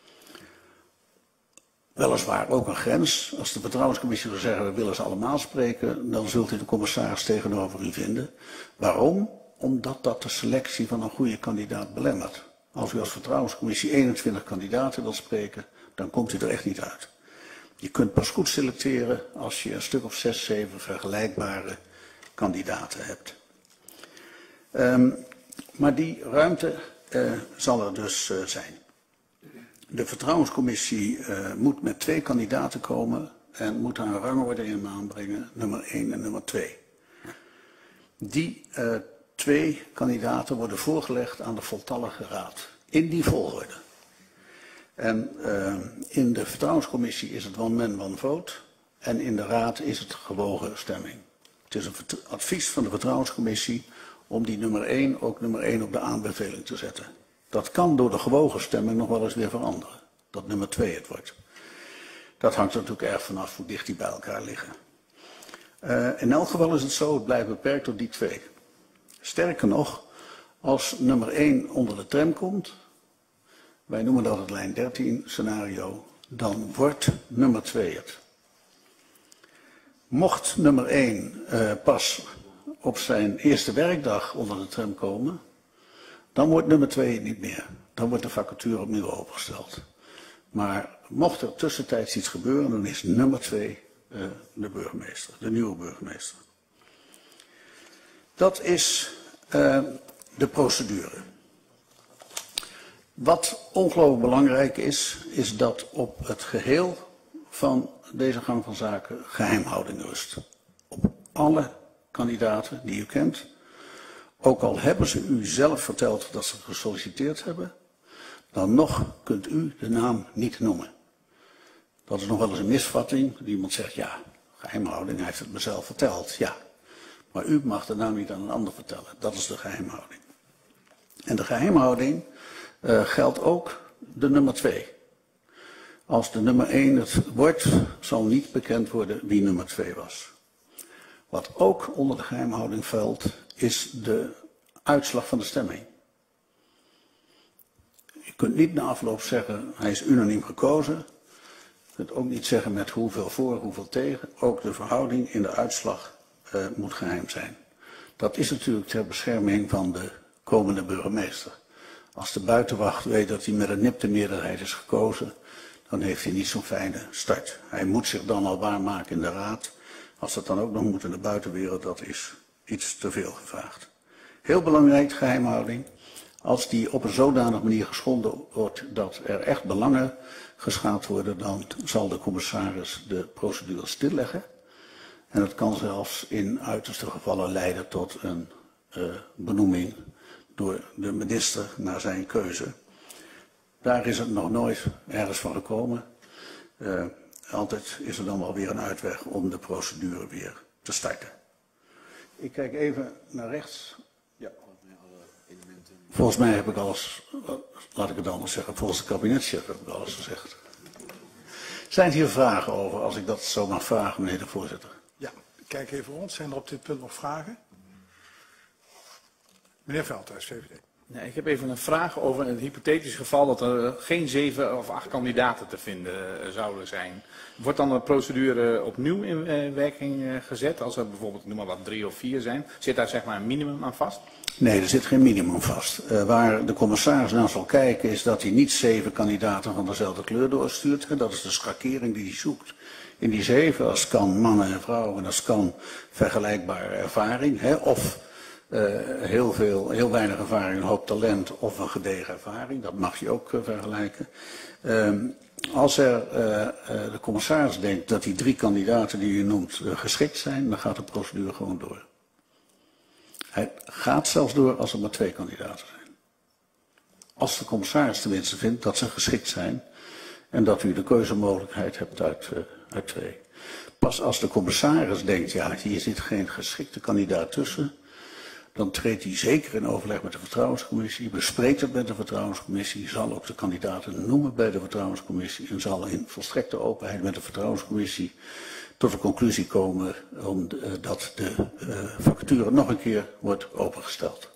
Weliswaar ook een grens. Als de vertrouwenscommissie wil zeggen, we willen ze allemaal spreken, dan zult u de commissaris tegenover u vinden. Waarom? Omdat dat de selectie van een goede kandidaat belemmert. Als u als vertrouwenscommissie eenentwintig kandidaten wilt spreken, dan komt u er echt niet uit. Je kunt pas goed selecteren als je een stuk of zes, zeven vergelijkbare kandidaten hebt. Um, maar die ruimte uh, zal er dus uh, zijn. De vertrouwenscommissie uh, moet met twee kandidaten komen en moet daar een rangorde in aanbrengen, nummer één en nummer twee. Die uh, twee kandidaten worden voorgelegd aan de voltallige raad, in die volgorde. En uh, in de vertrouwenscommissie is het one man, one vote en in de raad is het gewogen stemming. Het is een advies van de vertrouwenscommissie om die nummer één ook nummer één op de aanbeveling te zetten. Dat kan door de gewogen stemming nog wel eens weer veranderen. Dat nummer twee het wordt. Dat hangt er natuurlijk erg vanaf hoe dicht die bij elkaar liggen. Uh, in elk geval is het zo, het blijft beperkt tot die twee. Sterker nog, als nummer één onder de tram komt, wij noemen dat het lijn dertien scenario, dan wordt nummer twee het. Mocht nummer één uh, pas op zijn eerste werkdag onder de tram komen, dan wordt nummer twee niet meer. Dan wordt de vacature opnieuw opengesteld. Maar mocht er tussentijds iets gebeuren, dan is nummer twee uh, de burgemeester, de nieuwe burgemeester. Dat is uh, de procedure. Wat ongelooflijk belangrijk is, is dat op het geheel van deze gang van zaken geheimhouding rust. Op alle kandidaten die u kent. Ook al hebben ze u zelf verteld dat ze gesolliciteerd hebben, dan nog kunt u de naam niet noemen. Dat is nog wel eens een misvatting. Iemand zegt, ja, geheimhouding, hij heeft het mezelf verteld. Ja, maar u mag de naam niet aan een ander vertellen. Dat is de geheimhouding. En de geheimhouding uh, geldt ook de nummer twee. Als de nummer één het wordt, zal niet bekend worden wie nummer twee was. Wat ook onder de geheimhouding valt, is de uitslag van de stemming. je kunt niet na afloop zeggen, hij is unaniem gekozen. Je kunt ook niet zeggen met hoeveel voor, hoeveel tegen. Ook de verhouding in de uitslag uh, moet geheim zijn. Dat is natuurlijk ter bescherming van de komende burgemeester. Als de buitenwacht weet dat hij met een nipte meerderheid is gekozen, dan heeft hij niet zo'n fijne start. Hij moet zich dan al waarmaken in de raad. Als dat dan ook nog moet in de buitenwereld, dat is iets te veel gevraagd. Heel belangrijk, geheimhouding. Als die op een zodanige manier geschonden wordt dat er echt belangen geschaad worden, dan zal de commissaris de procedure stilleggen. En dat kan zelfs in uiterste gevallen leiden tot een uh, benoeming door de minister naar zijn keuze. Daar is het nog nooit ergens van gekomen. Uh, altijd is er dan wel weer een uitweg om de procedure weer te starten. Ik kijk even naar rechts. Ja. Volgens mij heb ik alles, laat ik het anders zeggen, volgens de kabinetschef heb ik alles gezegd. Zijn hier vragen over, als ik dat zo mag vragen, meneer de voorzitter? Ja, ik kijk even rond. Zijn er op dit punt nog vragen? Meneer Veldhuis, V V D. Nee, ik heb even een vraag over het hypothetisch geval dat er geen zeven of acht kandidaten te vinden uh, zouden zijn. Wordt dan de procedure opnieuw in uh, werking uh, gezet als er bijvoorbeeld, noem maar wat, drie of vier zijn? Zit daar zeg maar een minimum aan vast? Nee, er zit geen minimum vast. Uh, waar de commissaris naar zal kijken is dat hij niet zeven kandidaten van dezelfde kleur doorstuurt. Hè. Dat is de schakering die hij zoekt. In die zeven, als kan mannen en vrouwen, als kan vergelijkbare ervaring. Hè, of uh, heel, veel, heel weinig ervaring, een hoop talent of een gedegen ervaring. Dat mag je ook uh, vergelijken. Um, als er, uh, uh, de commissaris denkt dat die drie kandidaten die u noemt uh, geschikt zijn, dan gaat de procedure gewoon door. Hij gaat zelfs door als er maar twee kandidaten zijn. Als de commissaris tenminste vindt dat ze geschikt zijn en dat u de keuzemogelijkheid hebt uit, uh, uit twee. Pas als de commissaris denkt, ja, hier zit geen geschikte kandidaat tussen, dan treedt hij zeker in overleg met de vertrouwenscommissie, bespreekt het met de vertrouwenscommissie, zal ook de kandidaten noemen bij de vertrouwenscommissie en zal in volstrekte openheid met de vertrouwenscommissie tot de conclusie komen om de, dat de uh, vacature nog een keer wordt opengesteld.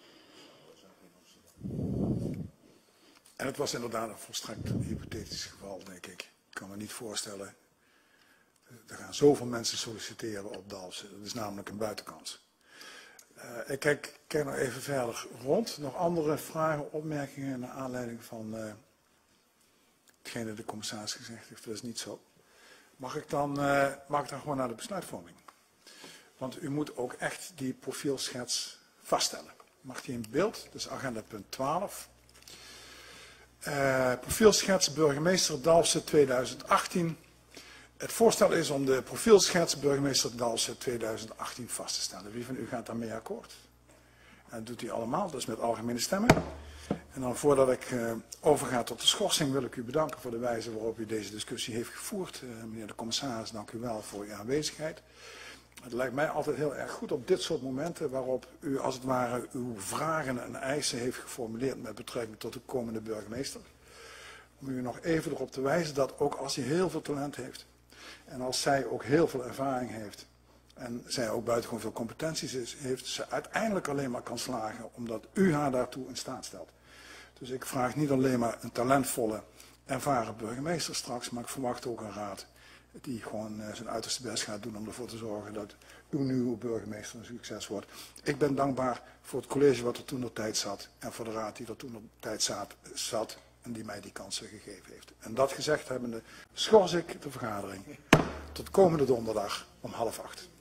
En het was inderdaad een volstrekt hypothetisch geval, denk ik. Ik kan me niet voorstellen. Er gaan zoveel mensen solliciteren op Dalfsen. Dat is namelijk een buitenkans. Uh, ik kijk, kijk nog even verder rond. Nog andere vragen, opmerkingen naar aanleiding van uh, hetgene de commissaris gezegd heeft. Dat is niet zo. Mag ik dan, uh, mag ik dan gewoon naar de besluitvorming? Want u moet ook echt die profielschets vaststellen. Mag die in beeld? Dus agenda punt twaalf. Uh, profielschets burgemeester Dalfsen tweeduizend achttien. Het voorstel is om de profielschets burgemeester Dalfsen tweeduizend achttien vast te stellen. Wie van u gaat daarmee akkoord? En dat doet u allemaal, dus met algemene stemmen. En dan voordat ik uh, overga tot de schorsing wil ik u bedanken voor de wijze waarop u deze discussie heeft gevoerd. Uh, meneer de commissaris, dank u wel voor uw aanwezigheid. Het lijkt mij altijd heel erg goed op dit soort momenten waarop u als het ware uw vragen en eisen heeft geformuleerd met betrekking tot de komende burgemeester. Om u nog even erop te wijzen dat ook als hij heel veel talent heeft en als zij ook heel veel ervaring heeft en zij ook buitengewoon veel competenties is, heeft ze uiteindelijk alleen maar kan slagen omdat u haar daartoe in staat stelt. Dus ik vraag niet alleen maar een talentvolle, ervaren burgemeester straks, maar ik verwacht ook een raad die gewoon uh, zijn uiterste best gaat doen om ervoor te zorgen dat uw nieuwe burgemeester een succes wordt. Ik ben dankbaar voor het college wat er toen op tijd zat en voor de raad die er toen op tijd zat, zat en die mij die kansen gegeven heeft. En dat gezegd hebbende schors ik de vergadering tot komende donderdag om half acht.